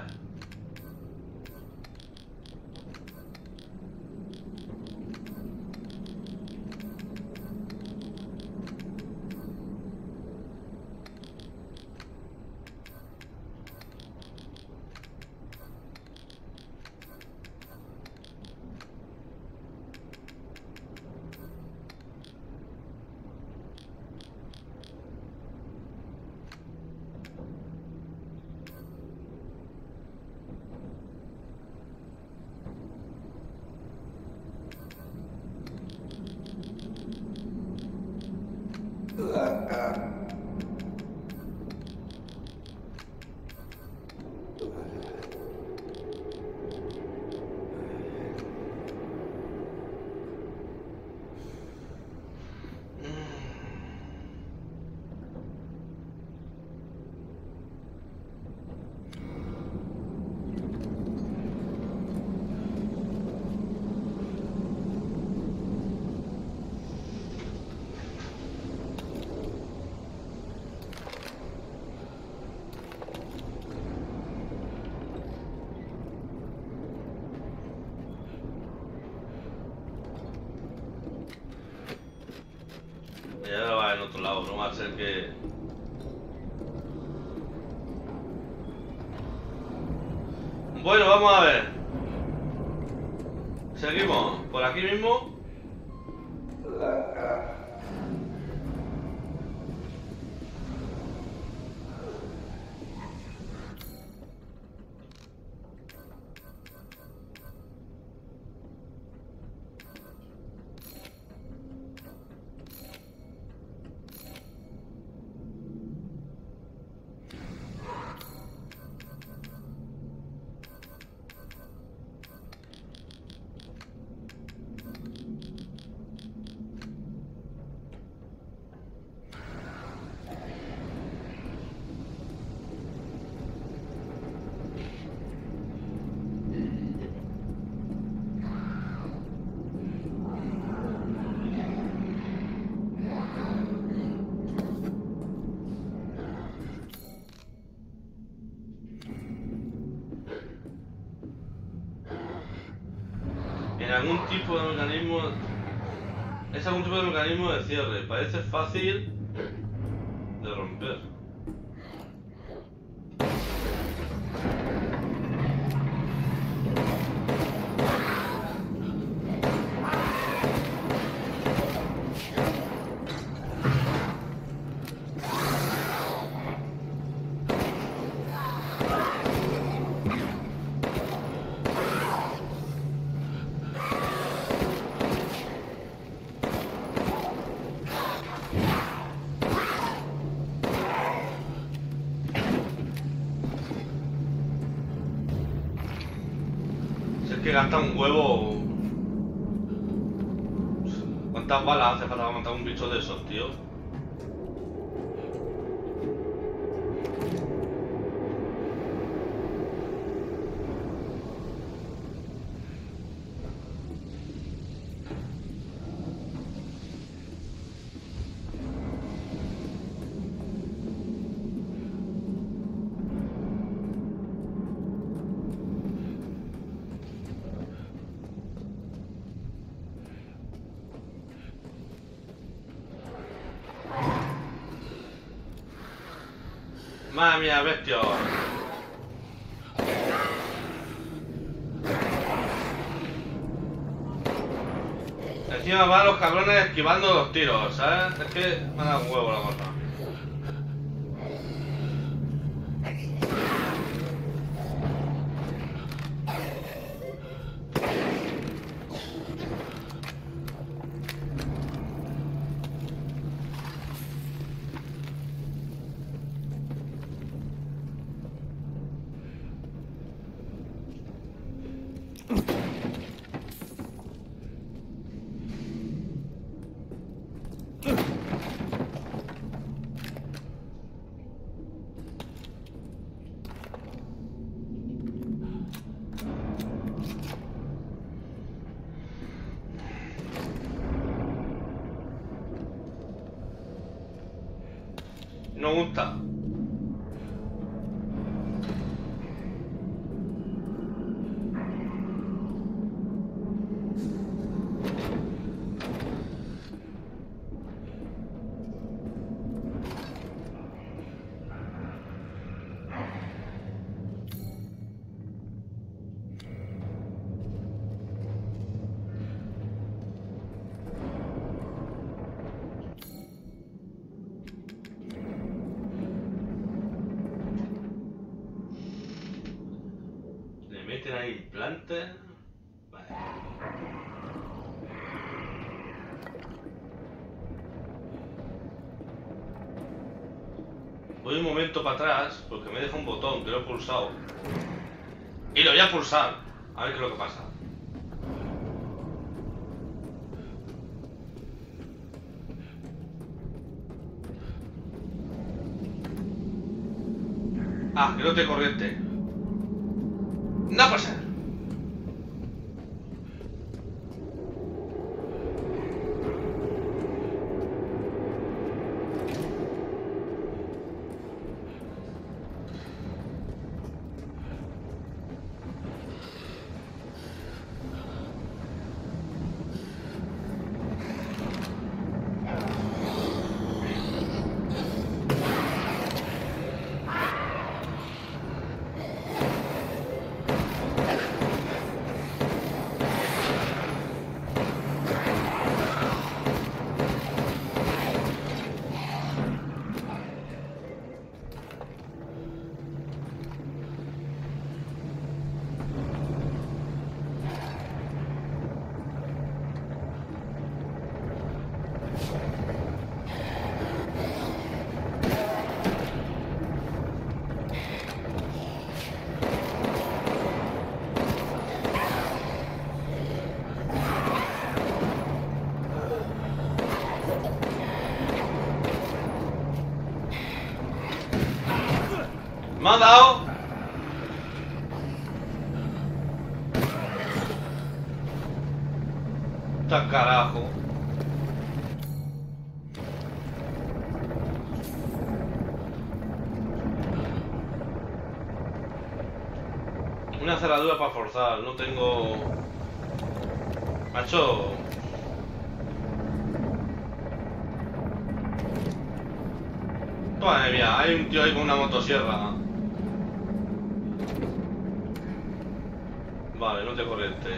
Ya va en otro lado, no va a ser que... Bueno, vamos a ver. Seguimos por aquí mismo. En algún tipo de mecanismo... Es algún tipo de mecanismo de cierre. Parece fácil de romper. Que gasta un huevo. ¿Cuántas balas hace para matar un bicho de esos, tío? Madre mía, bestia. Encima van los cabrones esquivando los tiros, ¿sabes? Es que me ha dado un huevo la cosa. No gusta. Meten ahí implantes. Vale. Voy un momento para atrás porque me deja un botón que lo he pulsado. Y lo voy a pulsar. A ver qué es lo que pasa. Ah, que no te corriente. No puede ser. Me ha dado. ¡Ta carajo! Una cerradura para forzar, no tengo... Macho... Madre mía, hay un tío ahí con una motosierra. Vale, no te corriente.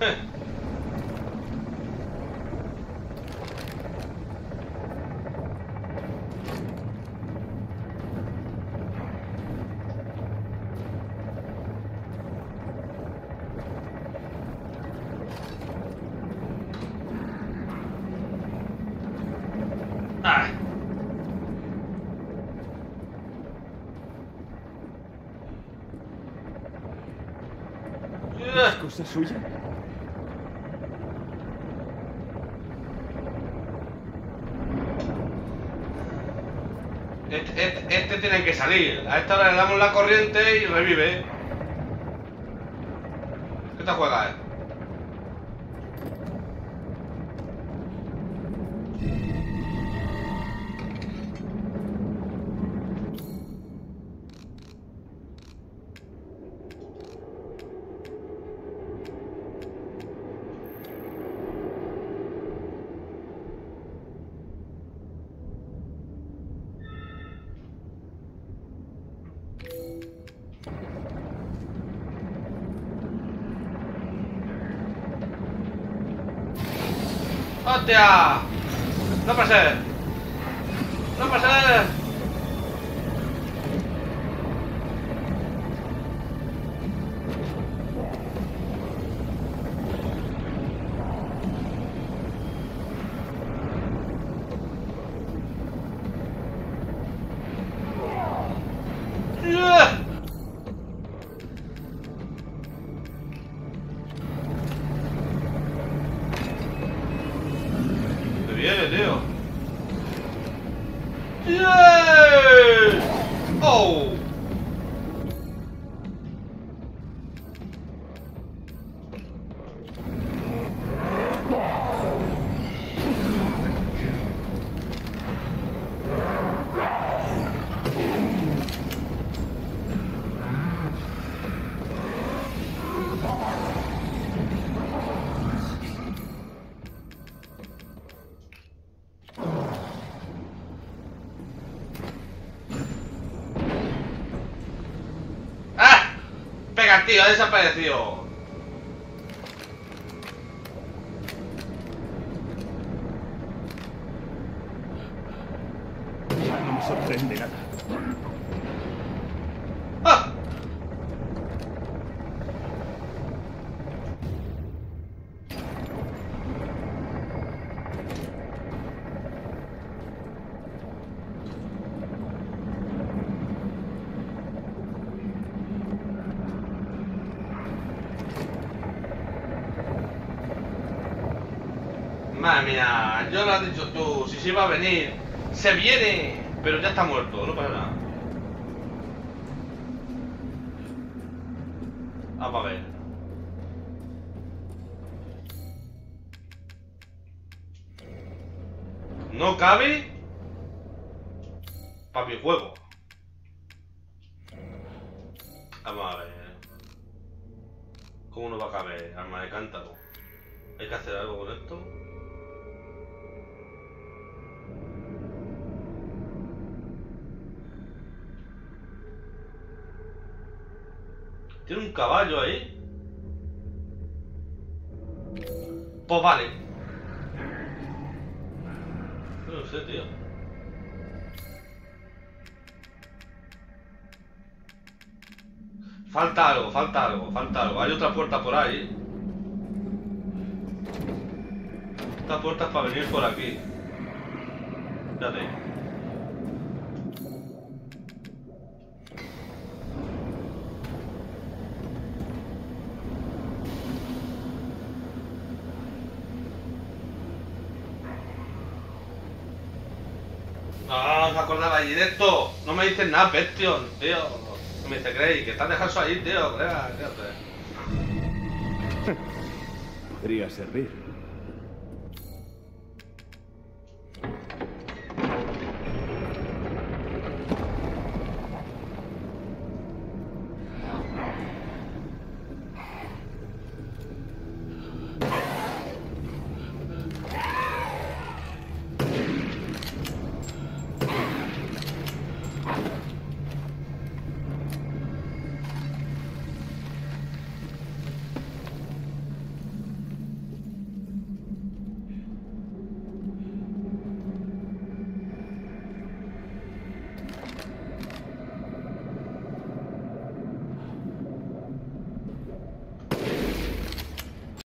Ah. ¿Es cosa suya? Este tiene que salir. A esta hora le damos la corriente y revive. ¿Qué te juegas, ¡Hostia! ¡No pasé! ¡No pasé! ¡Me viene, tío! ¡Yeah! ¡Oh! ¡Ah! ¡Pega, tío! ¡Ha desaparecido! Ya no me sorprende nada. ¡Ah! Madre mía, yo lo has dicho tú, si se iba a venir, se viene, pero ya está muerto, no pasa nada. Vamos a ver. No cabe para mi juego. Vamos a ver. ¿Cómo no va a caber? Arma de cántaro. Hay que hacer algo con esto. Tiene un caballo ahí. Pues vale. No sé, tío. Falta algo, falta algo, falta algo. Hay otra puerta por ahí. Esta puerta es para venir por aquí. Fíjate. No, me acordaba allí de esto. No me dices nada, Bestion, tío. No me dice Grey, que estás dejando eso ahí, tío. Quédate. Podría servir.